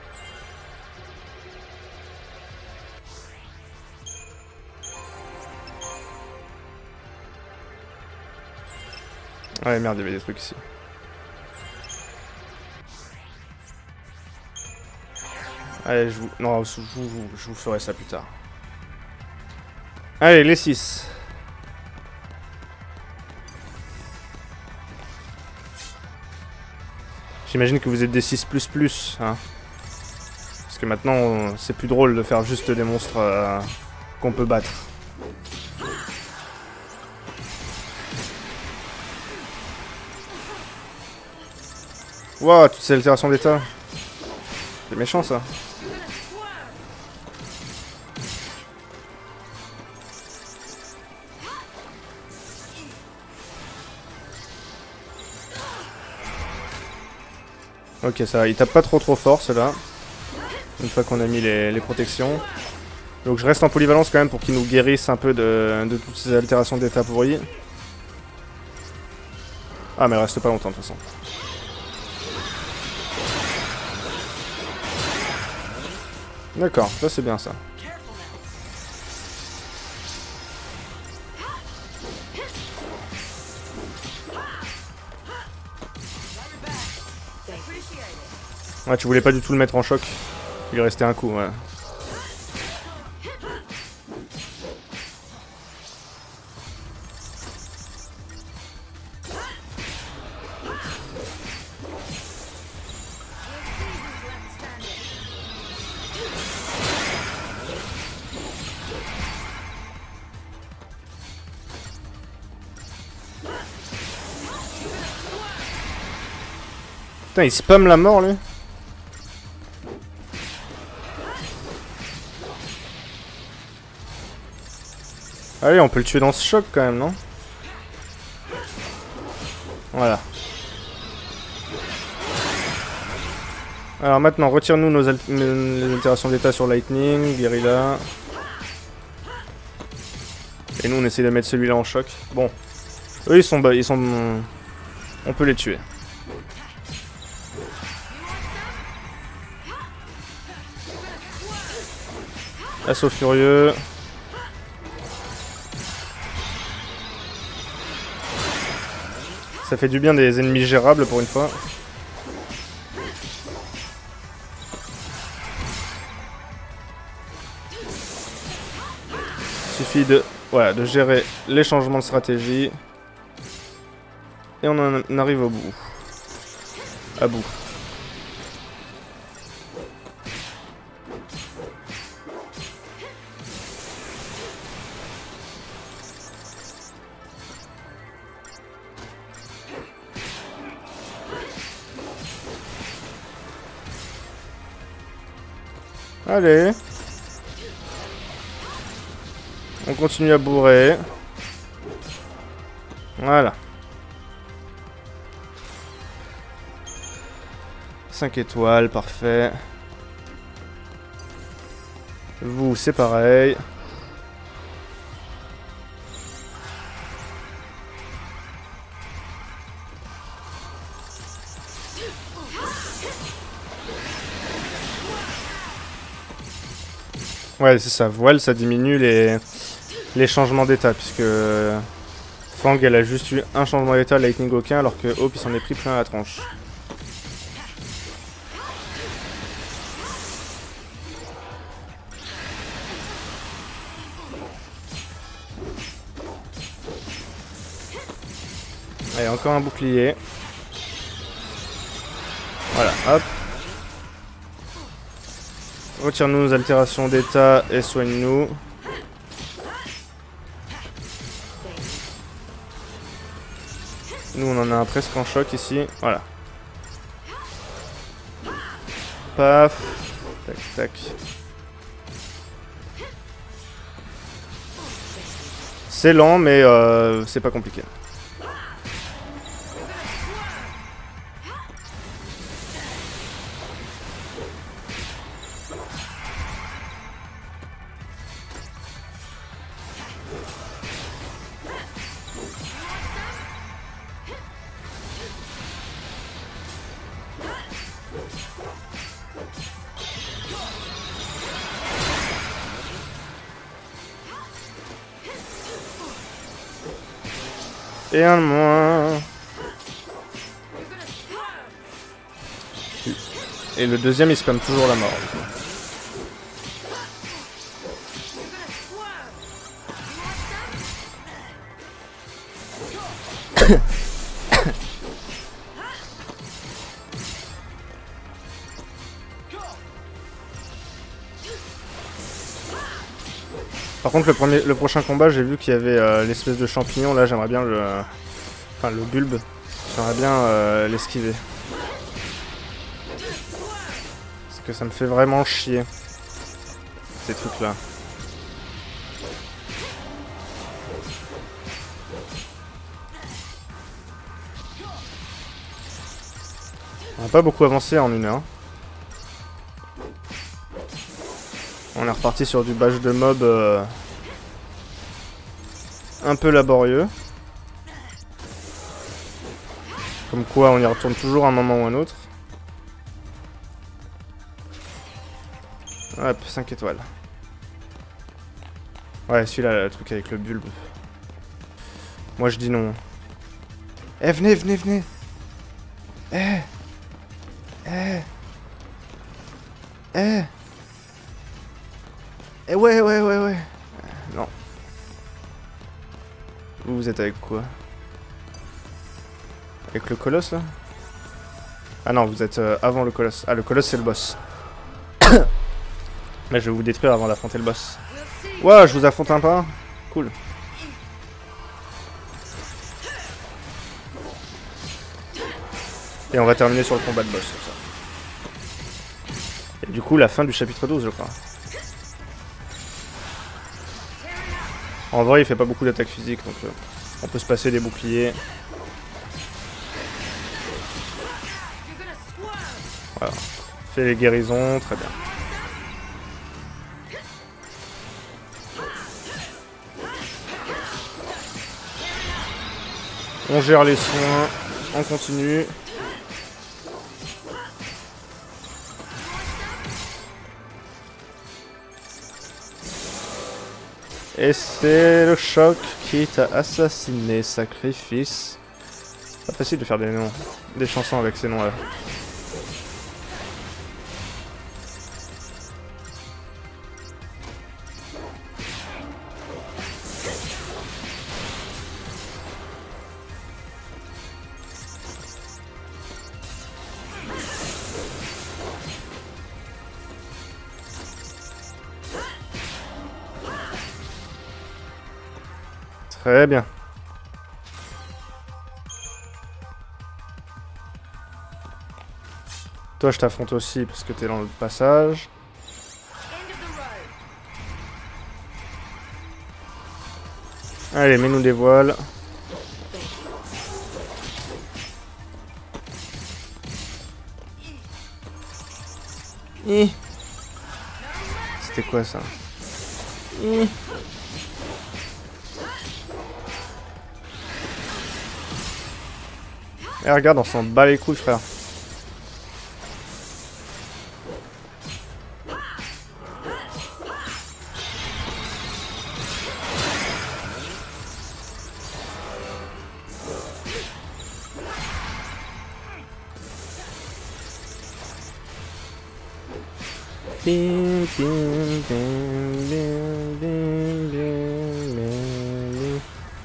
Ouais, merde, il y avait des trucs ici. Allez, non, je vous ferai ça plus tard. Allez, les 6. J'imagine que vous êtes des 6++, hein. Parce que maintenant, c'est plus drôle de faire juste des monstres qu'on peut battre. Wow, toutes ces altérations d'état. C'est méchant ça. Ok, ça va. Il tape pas trop fort ceux-là. Une fois qu'on a mis les protections. Donc je reste en polyvalence quand même pour qu'il nous guérisse un peu de toutes ces altérations d'état pourries. Ah mais elle reste pas longtemps de toute façon. D'accord, ça c'est bien ça. Ouais, tu voulais pas du tout le mettre en choc. Il restait un coup, ouais. Putain, il spam la mort, lui. Allez, on peut le tuer dans ce choc, quand même, non? Voilà. Alors maintenant, retire-nous les altérations d'état sur Lightning, Guerrilla. Et nous, on essaie de mettre celui-là en choc. Bon. Eux, ils sont... On peut les tuer. Assaut furieux. Ça fait du bien des ennemis gérables pour une fois. Suffit de, voilà, de gérer les changements de stratégie. Et on en arrive au bout. À bout. Allez. On continue à bourrer. Voilà. 5 étoiles, parfait. Vous, c'est pareil. Ouais, c'est ça. Voile, ça diminue les changements d'état, puisque Fang, elle a juste eu un changement d'état, Lightning aucun, alors que Hope, il s'en est pris plein à la tronche. Allez, encore un bouclier. Voilà, hop. Retire-nous nos altérations d'état et soigne-nous. Nous, on en a un presque en choc ici. Voilà. Paf. Tac, tac. C'est lent, mais c'est pas compliqué. Et un de moins. Et le deuxième, il spamme toujours la mort. Par contre, le prochain combat, j'ai vu qu'il y avait l'espèce de champignon. Là, j'aimerais bien enfin, le bulbe. J'aimerais bien l'esquiver. Parce que ça me fait vraiment chier. Ces trucs-là. On n'a pas beaucoup avancé en 1 heure. On est reparti sur du badge de mob un peu laborieux. Comme quoi, on y retourne toujours à un moment ou un autre. Hop, 5 étoiles. Ouais, celui-là, le truc avec le bulbe. Moi, je dis non. Eh, venez, venez, venez. Eh. Eh. Eh. Eh, ouais, ouais, ouais, ouais. Non. Vous êtes avec quoi? Avec le colosse, là? Ah non, vous êtes avant le colosse. Ah, le colosse, c'est le boss. Là, je vais vous détruire avant d'affronter le boss. Ouah, je vous affronte un pas. Cool. Et on va terminer sur le combat de boss, comme ça. Et du coup, la fin du chapitre 12, je crois. En vrai, il fait pas beaucoup d'attaques physiques, donc on peut se passer des boucliers. Voilà. Fait les guérisons, très bien. On gère les soins, on continue. Et c'est le choc qui t'a assassiné, sacrifice. Pas facile de faire des noms, des chansons avec ces noms-là. Très bien. Toi, je t'affronte aussi parce que t'es dans le passage. Allez, mets-nous des voiles. C'était quoi ça? Eh, regarde, on s'en bat les couilles, frère. Bing, bing, bing, bing, bing, bing, bing.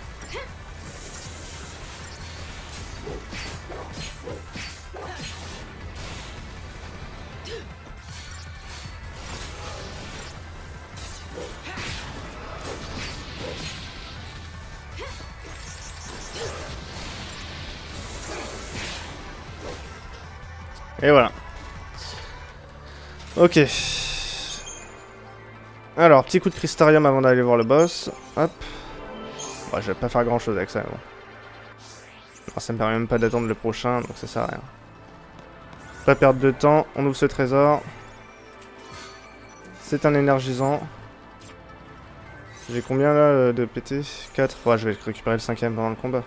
Et voilà. Ok. Alors, petit coup de crystarium avant d'aller voir le boss. Hop. Bon, je vais pas faire grand chose avec ça, mais bon. Alors, ça me permet même pas d'attendre le prochain, donc ça sert à rien. Pas perdre de temps, on ouvre ce trésor. C'est un énergisant. J'ai combien là de PT? 4. Ouais, je vais récupérer le 5ème pendant le combat.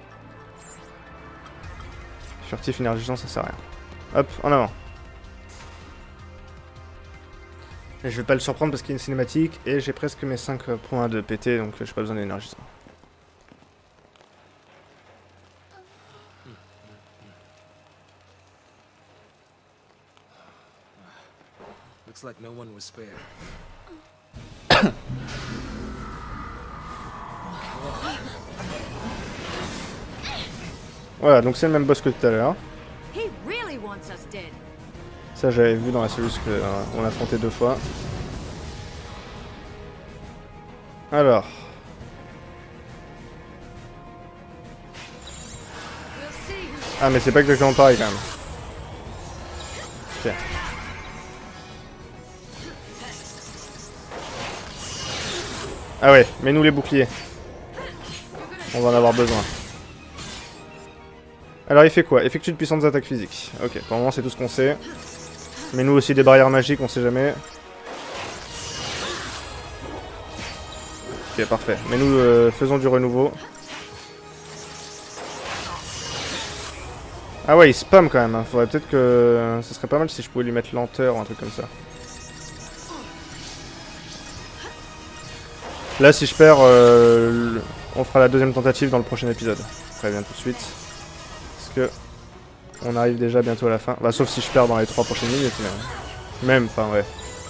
Furtif énergisant, ça sert à rien. Hop, en avant. Et je vais pas le surprendre parce qu'il y a une cinématique et j'ai presque mes 5 points de PT, donc j'ai pas besoin d'énergisant. Looks like no one was spared. Voilà, donc c'est le même boss que tout à l'heure. He really wants us dead. Ça j'avais vu dans la solution qu'on a affronté 2 fois. Alors. Ah mais c'est pas exactement pareil quand même. Ok. Ah ouais, mets-nous les boucliers. On va en avoir besoin. Alors il fait quoi? Effectue de puissantes attaques physiques. Ok, pour le moment c'est tout ce qu'on sait. Mets-nous aussi des barrières magiques, on sait jamais. Ok, parfait. Mets-nous faisons du renouveau. Ah ouais, il spam quand même. Hein. Faudrait peut-être que... Ce serait pas mal si je pouvais lui mettre lenteur ou un truc comme ça. Là, si je perds, on fera la deuxième tentative dans le prochain épisode. Je préviens tout de suite. Parce que... On arrive déjà bientôt à la fin. Bah, sauf si je perds dans les 3 prochaines minutes, mais... Même, enfin, ouais.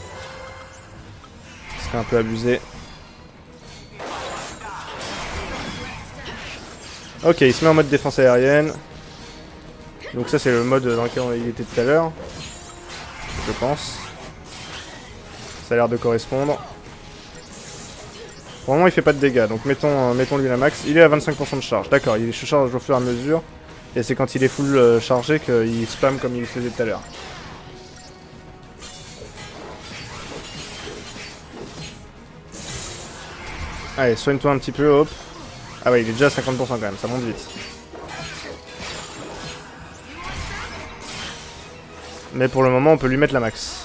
Ce serait un peu abusé. Ok, il se met en mode défense aérienne. Donc ça, c'est le mode dans lequel il était tout à l'heure. Je pense. Ça a l'air de correspondre. Pour le moment, il fait pas de dégâts, donc mettons-lui la max. Il est à 25% de charge. D'accord, il se charge au fur et à mesure. Et c'est quand il est full chargé qu'il spam comme il faisait tout à l'heure. Allez, soigne-toi un petit peu, hop. Ah ouais, il est déjà à 50% quand même, ça monte vite. Mais pour le moment, on peut lui mettre la max.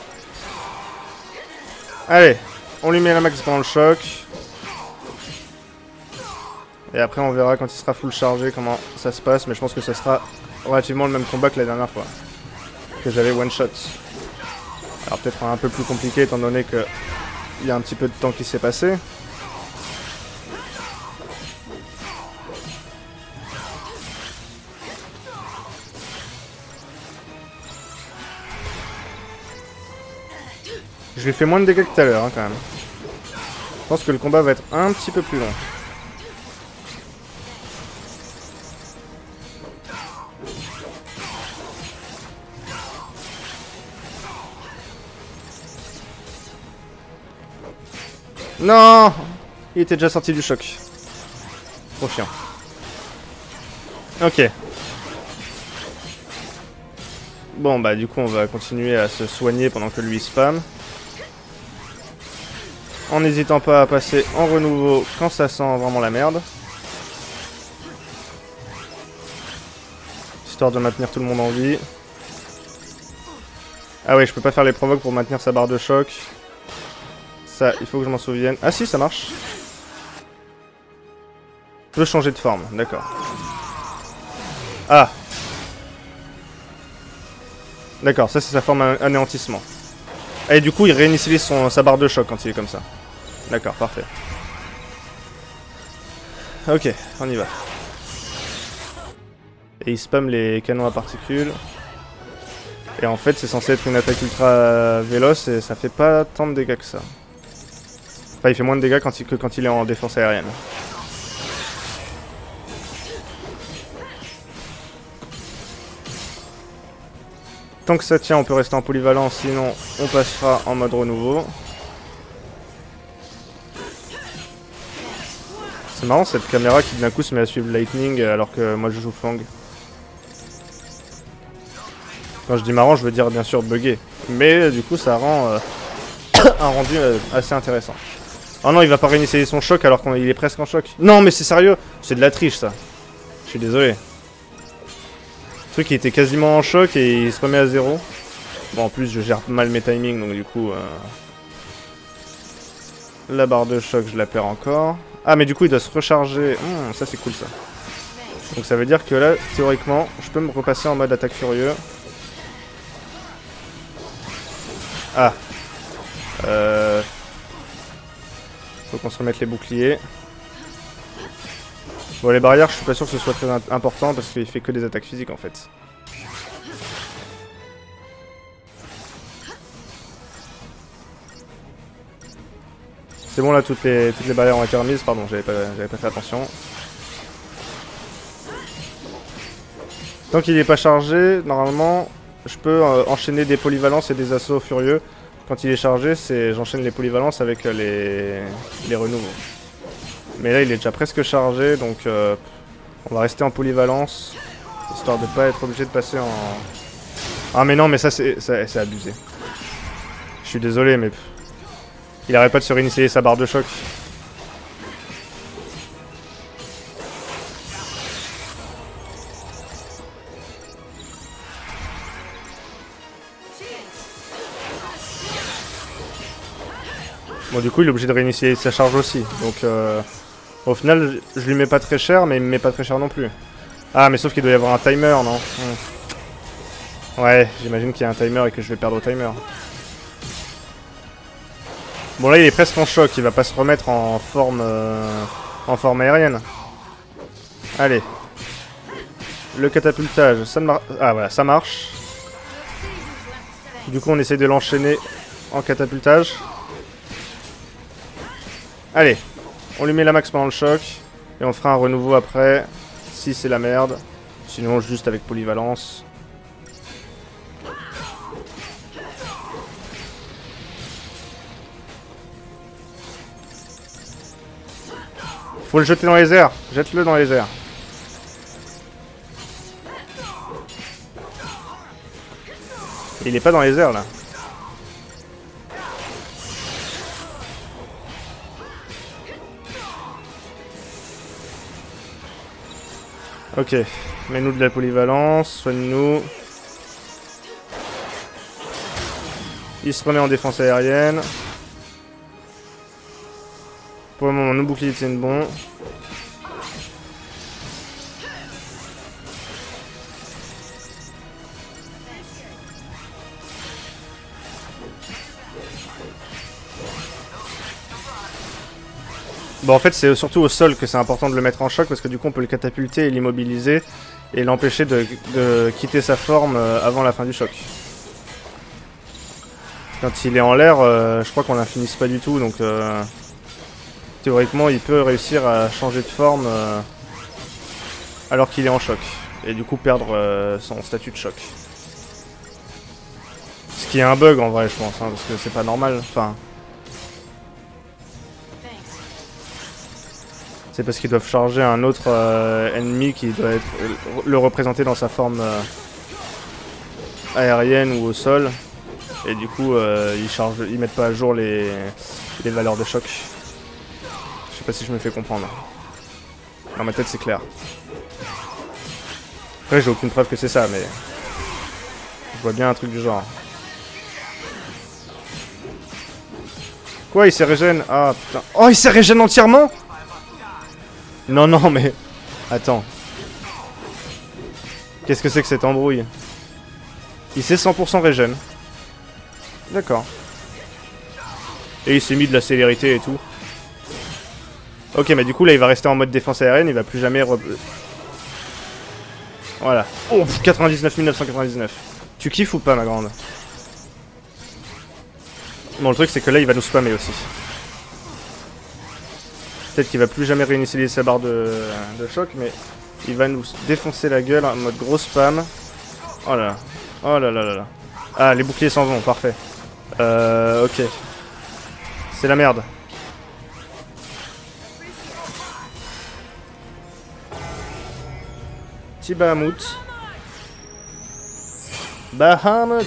Allez, on lui met la max pendant le choc. Et après, on verra quand il sera full chargé comment ça se passe. Mais je pense que ça sera relativement le même combat que la dernière fois. Que j'avais one shot. Alors peut-être un peu plus compliqué étant donné que il y a un petit peu de temps qui s'est passé. Je lui ai fait moins de dégâts que tout à l'heure, hein, quand même. Je pense que le combat va être un petit peu plus long. Non! Il était déjà sorti du choc. Trop chiant. Ok. Bon, bah du coup, on va continuer à se soigner pendant que lui spam. En n'hésitant pas à passer en renouveau quand ça sent vraiment la merde. Histoire de maintenir tout le monde en vie. Ah ouais, je peux pas faire les provoques pour maintenir sa barre de choc. Ça, il faut que je m'en souvienne. Ah si, ça marche. Je peux changer de forme, d'accord. Ah. D'accord, ça c'est sa forme anéantissement. Et du coup, il réinitialise sa barre de choc quand il est comme ça. D'accord, parfait. Ok, on y va. Et il spam les canons à particules. Et en fait, c'est censé être une attaque ultra véloce et ça fait pas tant de dégâts que ça. Enfin, il fait moins de dégâts que quand il est en défense aérienne. Tant que ça tient, on peut rester en polyvalent, sinon on passera en mode renouveau. C'est marrant cette caméra qui d'un coup se met à suivre Lightning alors que moi je joue Fang. Quand je dis marrant, je veux dire bien sûr buggé. Mais du coup ça rend un rendu assez intéressant. Oh non, il va pas réinitialiser son choc alors qu'il est presque en choc. Non mais c'est sérieux, c'est de la triche ça. Je suis désolé. Le truc il était quasiment en choc et il se remet à 0. Bon en plus je gère mal mes timings donc du coup... La barre de choc je la perds encore. Ah mais du coup il doit se recharger. Ça c'est cool ça. Donc ça veut dire que là théoriquement je peux me repasser en mode attaque furieux. Ah. Faut qu'on se remette les boucliers. Bon les barrières je suis pas sûr que ce soit très important parce qu'il fait que des attaques physiques en fait. C'est bon là, toutes les barrières ont été remises, pardon, j'avais pas fait attention. Tant qu'il n'est pas chargé, normalement, je peux enchaîner des polyvalences et des assauts furieux. Quand il est chargé, j'enchaîne les polyvalences avec les renouveaux. Mais là, il est déjà presque chargé, donc on va rester en polyvalence, histoire de pas être obligé de passer en... Ah mais non, mais ça c'est abusé. Je suis désolé, mais... Il arrête pas de se réinitialiser sa barre de choc. Bon du coup il est obligé de réinitialiser sa charge aussi. Donc au final je lui mets pas très cher mais il me met pas très cher non plus. Ah, mais sauf qu'il doit y avoir un timer, non? Ouais, j'imagine qu'il y a un timer et que je vais perdre au timer. Bon, là, il est presque en choc. Il va pas se remettre en forme aérienne. Allez. Le catapultage, ça ne marche... Ah, voilà, ça marche. Du coup, on essaye de l'enchaîner en catapultage. Allez. On lui met la max pendant le choc. Et on fera un renouveau après. Si c'est la merde. Sinon, juste avec polyvalence. Faut le jeter dans les airs. Jette-le dans les airs. Il est pas dans les airs là. Ok, mets-nous de la polyvalence, soigne-nous. Il se remet en défense aérienne. Pour le moment, nos boucliers tiennent bon. Bon, en fait, c'est surtout au sol que c'est important de le mettre en choc parce que du coup, on peut le catapulter et l'immobiliser et l'empêcher de quitter sa forme avant la fin du choc. Quand il est en l'air, je crois qu'on l'infinisse pas du tout, donc théoriquement, il peut réussir à changer de forme alors qu'il est en choc et du coup perdre son statut de choc. Ce qui est un bug en vrai, je pense, hein, parce que c'est pas normal. Enfin. C'est parce qu'ils doivent charger un autre ennemi qui doit être, le représenter dans sa forme aérienne ou au sol. Et du coup, ils mettent pas à jour les valeurs de choc. Je sais pas si je me fais comprendre. Dans ma tête, c'est clair. Après, j'ai aucune preuve que c'est ça, mais je vois bien un truc du genre. Quoi, il s'est régène? Ah putain. Oh, il s'est régène entièrement? Non, non, mais... Attends. Qu'est-ce que c'est que cette embrouille? Il s'est 100% régène. D'accord. Et il s'est mis de la célérité et tout. Ok, mais du coup, là, il va rester en mode défense aérienne. Il va plus jamais... Voilà. Oh, 99 999. Tu kiffes ou pas, ma grande? Bon, le truc, c'est que là, il va nous spammer aussi. Peut-être qu'il va plus jamais réinitialiser sa barre de choc, mais il va nous défoncer la gueule en mode gros spam. Oh là là. Oh là là là là. Ah, les boucliers s'en vont, parfait. Ok. C'est la merde. Petit Bahamut. Bahamut.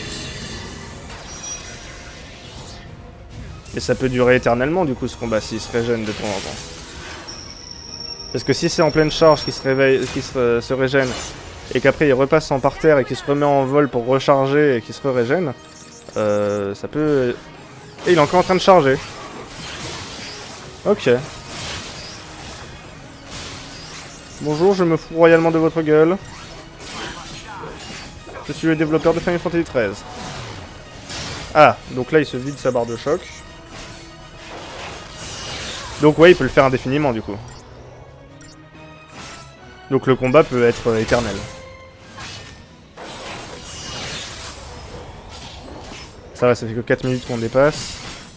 Et ça peut durer éternellement du coup ce combat s'il se régène de temps en temps. Parce que si c'est en pleine charge qu'il se réveille, qu'il se régène, et qu'après il repasse en parterre et qu'il se remet en vol pour recharger et qu'il se régène, ça peut... Et il est encore en train de charger. Ok. Bonjour, je me fous royalement de votre gueule. Je suis le développeur de Final Fantasy XIII. Ah, donc là il se vide sa barre de choc. Donc ouais, il peut le faire indéfiniment du coup. Donc le combat peut être éternel. Ça va, ça fait que 4 minutes qu'on dépasse.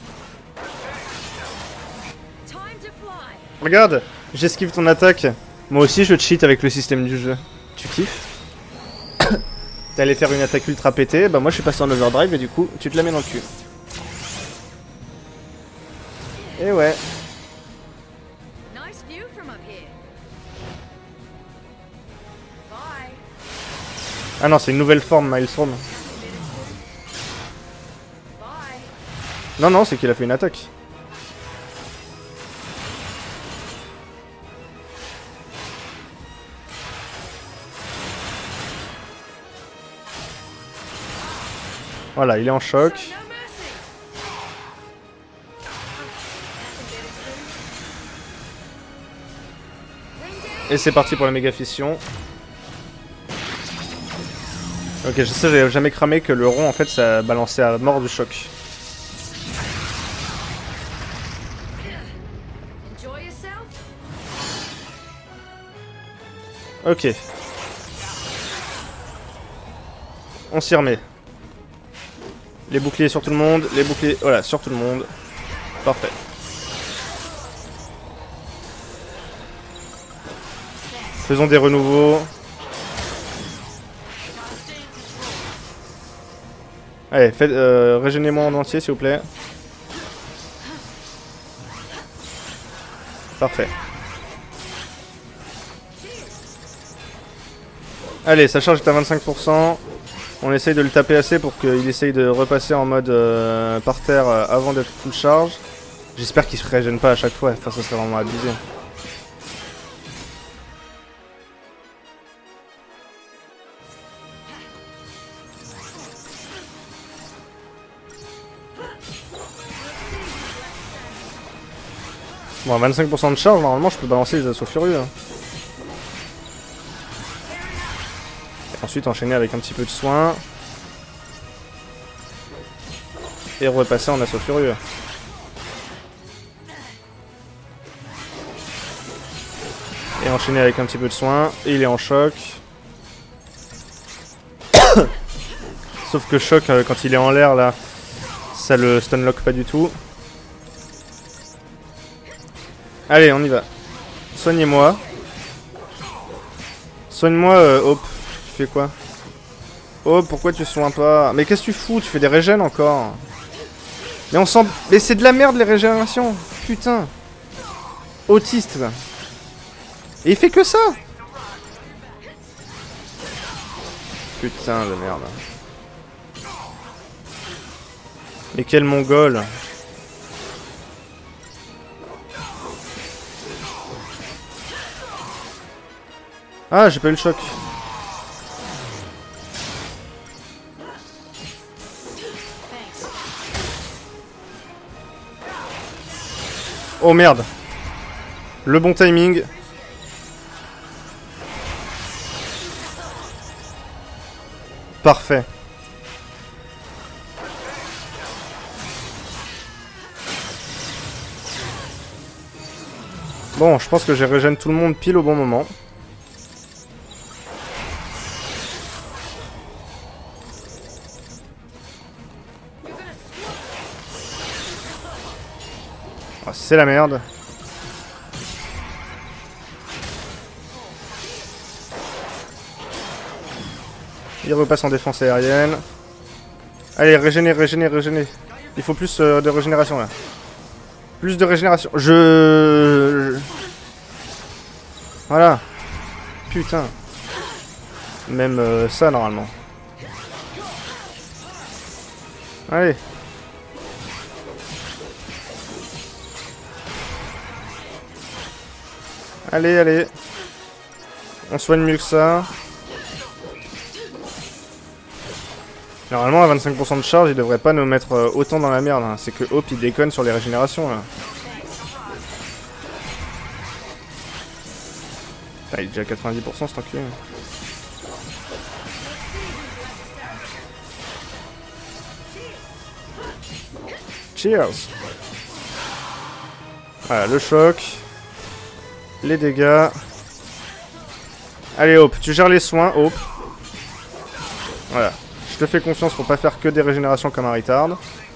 Regarde, j'esquive ton attaque. Moi aussi je cheat avec le système du jeu. Tu kiffes? T'es allé faire une attaque ultra pétée, bah moi je suis passé en overdrive et du coup tu te la mets dans le cul. Et ouais. Ah non, c'est une nouvelle forme, Maelstrom. Non, non, c'est qu'il a fait une attaque. Voilà, il est en choc. Et c'est parti pour la méga fission. Ok, je sais, j'avais jamais cramé que le rond en fait ça balançait à mort du choc. Enjoy yourself? Ok. On s'y remet. Les boucliers sur tout le monde, les boucliers... Voilà, sur tout le monde. Parfait. Faisons des renouveaux. Allez, faites, régénez-moi en entier s'il vous plaît. Parfait. Allez, sa charge est à 25%. On essaye de le taper assez pour qu'il essaye de repasser en mode par terre avant d'être full charge. J'espère qu'il se régène pas à chaque fois, enfin ça serait vraiment abusé. Bon, à 25% de charge, normalement je peux balancer les assauts furieux. Hein. Et ensuite enchaîner avec un petit peu de soin. Et repasser en assaut furieux. Et enchaîner avec un petit peu de soin. Et il est en choc. Sauf que choc, quand il est en l'air là, ça le stunlock pas du tout. Allez, on y va. Soignez-moi. Soigne-moi, Hope. Tu fais quoi? Hope, pourquoi tu soignes pas? Mais qu'est-ce que tu fous? Tu fais des régènes encore. Mais on sent... Mais c'est de la merde les régénérations. Putain. Autiste là. Et il fait que ça. Putain de merde. Mais quel mongol. Ah, j'ai pas eu le choc. Oh merde. Le bon timing. Parfait. Bon, je pense que j'ai régène tout le monde pile au bon moment. Oh, c'est la merde. Il repasse en défense aérienne. Allez, régénez. Il faut plus de régénération là. Plus de régénération. Voilà. Putain. Même ça normalement. Allez. Allez. On soigne mieux que ça. Normalement à 25% de charge, il devrait pas nous mettre autant dans la merde. Hein. C'est que Hope il déconne sur les régénérations là. Ah, il est déjà à 90% cet enculé. Cheers. Voilà, le choc. Les dégâts. Allez Hope, tu gères les soins Hope. Voilà. Je te fais confiance pour pas faire que des régénérations comme un retard.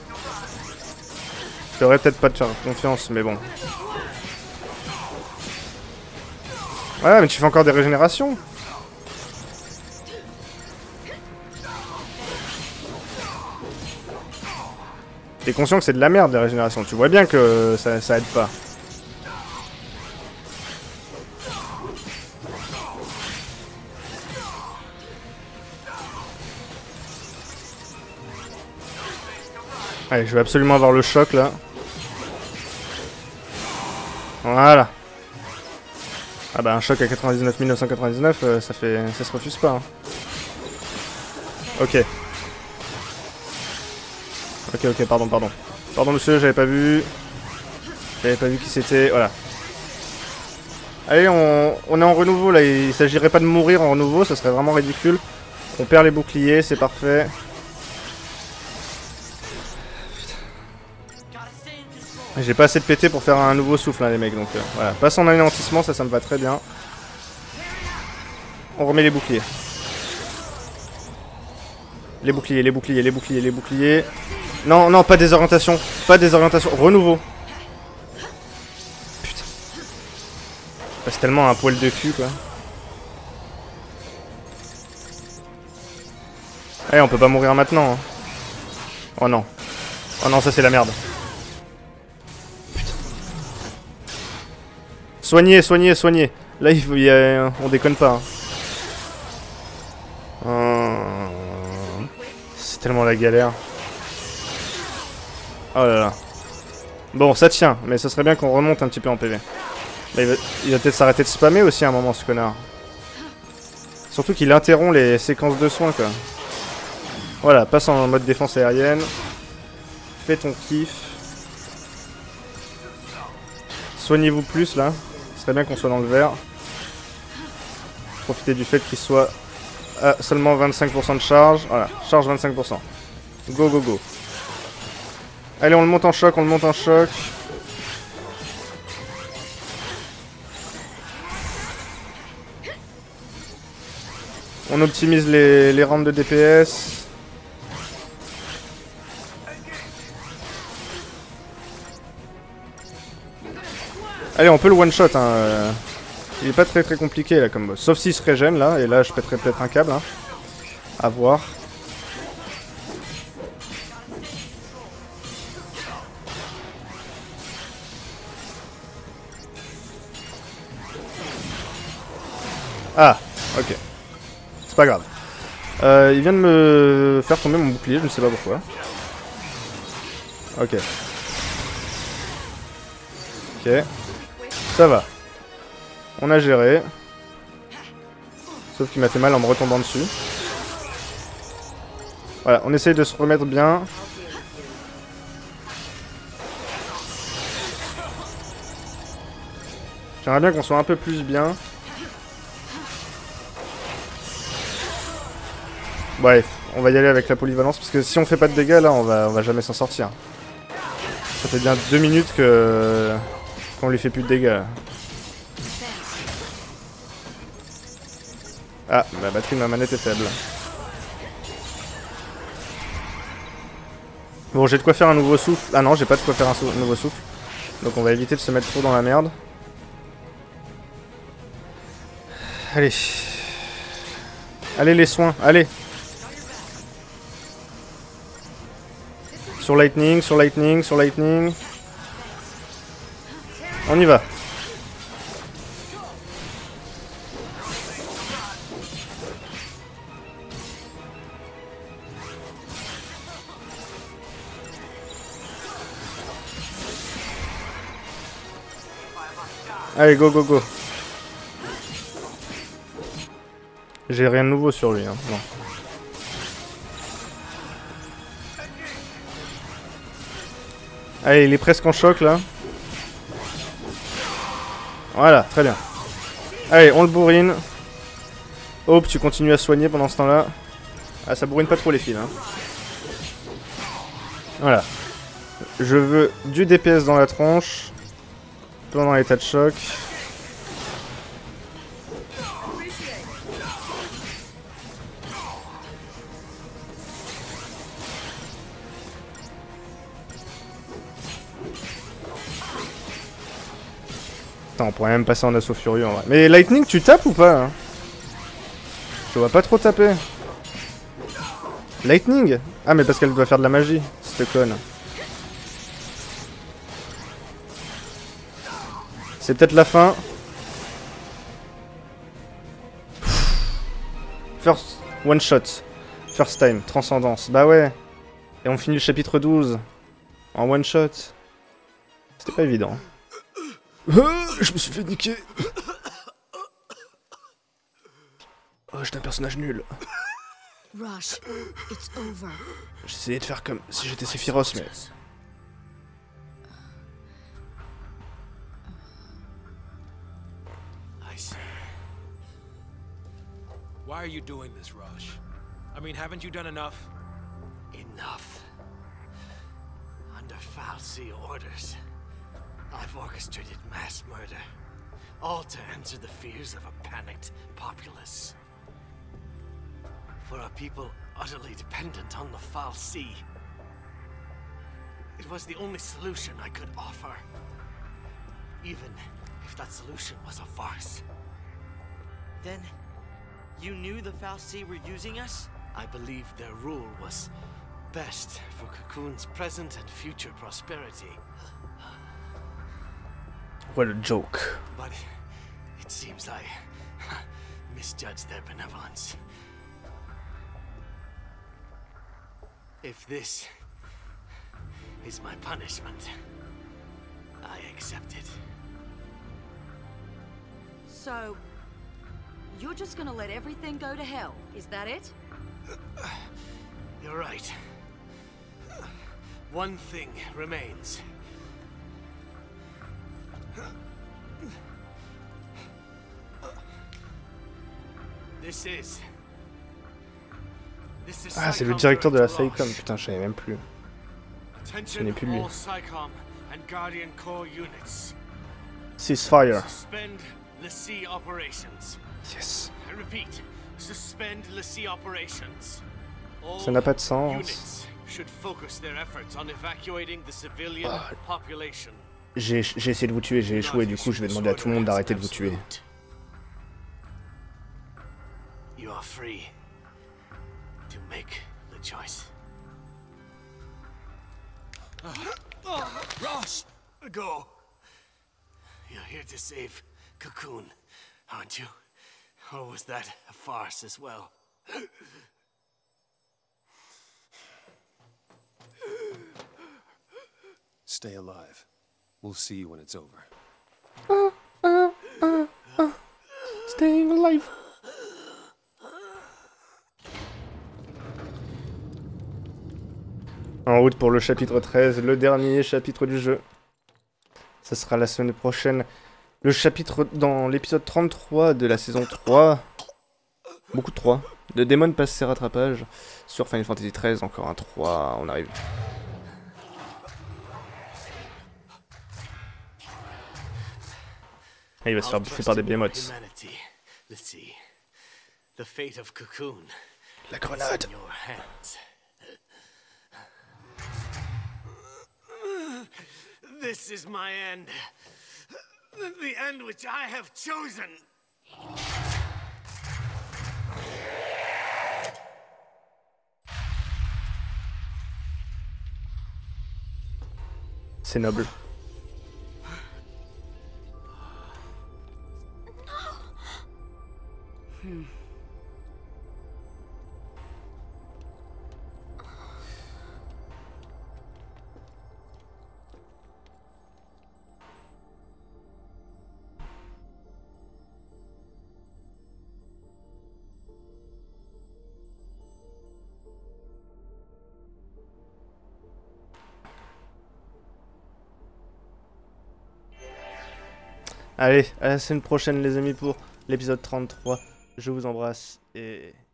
Je devrais peut-être pas te faire confiance, mais bon. Ouais, mais tu fais encore des régénérations. T'es conscient que c'est de la merde les régénérations. Tu vois bien que ça aide pas. Allez, je vais absolument avoir le choc là. Voilà. Ah bah un choc à 99 999, ça se refuse pas. Hein. Ok. Ok, pardon. Pardon monsieur, j'avais pas vu. J'avais pas vu qui c'était, voilà. Allez, on est en renouveau là, il s'agirait pas de mourir en renouveau, ça serait vraiment ridicule. On perd les boucliers, c'est parfait. J'ai pas assez de PT pour faire un nouveau souffle, hein, les mecs, donc voilà. Passe en anéantissement, ça me va très bien. On remet les boucliers. Les boucliers, les boucliers, les boucliers, les boucliers. Non, non, pas désorientation. Pas désorientation. Renouveau. Putain. C'est tellement un poil de cul, quoi. Allez, on peut pas mourir maintenant. Hein. Oh non. Oh non, ça c'est la merde. Putain. Soignez, soignez, soignez. Là, on déconne pas. Hein. C'est tellement la galère. Oh là là. Bon, ça tient, mais ce serait bien qu'on remonte un petit peu en PV. Là, il va peut-être s'arrêter de spammer aussi à un moment, ce connard. Surtout qu'il interrompt les séquences de soins, quoi. Voilà, passe en mode défense aérienne. Fais ton kiff. Soignez-vous plus, là. Ce serait bien qu'on soit dans le vert. Profitez du fait qu'il soit à seulement 25% de charge. Voilà, charge 25%. Go, go, go. Allez, on le monte en choc, on le monte en choc. On optimise les rampes de DPS. Allez, on peut le one shot, hein. Il est pas très compliqué là comme boss. Sauf s'il se régène là, et là je pèterai peut-être un câble. Hein. À voir. Ah, ok. C'est pas grave. Il vient de me faire tomber mon bouclier, je ne sais pas pourquoi. Ok. Ok. Ça va. On a géré. Sauf qu'il m'a fait mal en me retombant dessus. Voilà, on essaye de se remettre bien. J'aimerais bien qu'on soit un peu plus bien. Bref, on va y aller avec la polyvalence parce que si on fait pas de dégâts là, on va jamais s'en sortir. Ça fait bien 2 minutes qu'on lui fait plus de dégâts. Ah, la batterie de ma manette est faible. Bon, j'ai de quoi faire un nouveau souffle. Ah non, j'ai pas de quoi faire un nouveau souffle. Donc on va éviter de se mettre trop dans la merde. Allez. Allez les soins, allez. Sur lightning, sur lightning, sur lightning. On y va. Allez, go, go, go. J'ai rien de nouveau sur lui, hein. Non. Allez, il est presque en choc, là. Voilà, très bien. Allez, on le bourrine. Hop, tu continues à soigner pendant ce temps-là. Ah, ça bourrine pas trop les fils, hein. Voilà. Je veux du DPS dans la tronche. Pendant l'état de choc. Attends, on pourrait même passer en assaut furieux en vrai. Mais Lightning, tu tapes ou pas hein? Je vois pas trop taper. Lightning? Ah, mais parce qu'elle doit faire de la magie, cette conne. C'est peut-être la fin. First one shot. First time. Transcendance. Bah ouais. Et on finit le chapitre 12. En one shot. C'était pas évident. Je me suis fait niquer. Oh, j'étais un personnage nul. Rush, it's over. J'essayais de faire comme si j'étais Sephiroth, mais... I see. Why are you doing this, Rush? I mean, haven't you done enough? Enough. Under Fal'Cie orders, I've orchestrated mass murder, all to answer the fears of a panicked populace. For a people utterly dependent on the Fal'Cie, it was the only solution I could offer, even if that solution was a farce. Then, you knew the Fal'Cie were using us? I believed their rule was best for Cocoon's present and future prosperity. What a joke. But it seems I misjudged their benevolence. If this is my punishment, I accept it. So, you're just gonna let everything go to hell, is that it? You're right. One thing remains. This is Ah, c'est le directeur de la SAICOM, putain, je savais même plus. Attention plus lui. all SAICOM and Guardian Corps units. Ceasefire. Suspend l'Cie operations. Yes. I repeat, suspend l'Cie operations. All Ça n'a pas de sens. units should focus their efforts on evacuating the civilian population. J'ai essayé de vous tuer, j'ai échoué, du coup je vais demander à tout le monde d'arrêter de vous tuer. You are free to make the choice. Ross! Go. You're here to save Cocoon, aren't you? Or was that a farce as well? Stay alive. We'll see you when it's over. Staying alive. En route pour le chapitre 13, le dernier chapitre du jeu. Ça sera la semaine prochaine. Le chapitre dans l'épisode 33 de la saison 3. Beaucoup de 3. De Demon Passé Rattrapage. Sur Final Fantasy 13, encore un 3. On arrive. Et il va se faire bouffer par des behemoths. The fate of Cocoon. La grenade. In your hands. This is my end. The end which I have chosen. C'est noble. Allez, à la semaine prochaine les amis pour l'épisode 33. Je vous embrasse et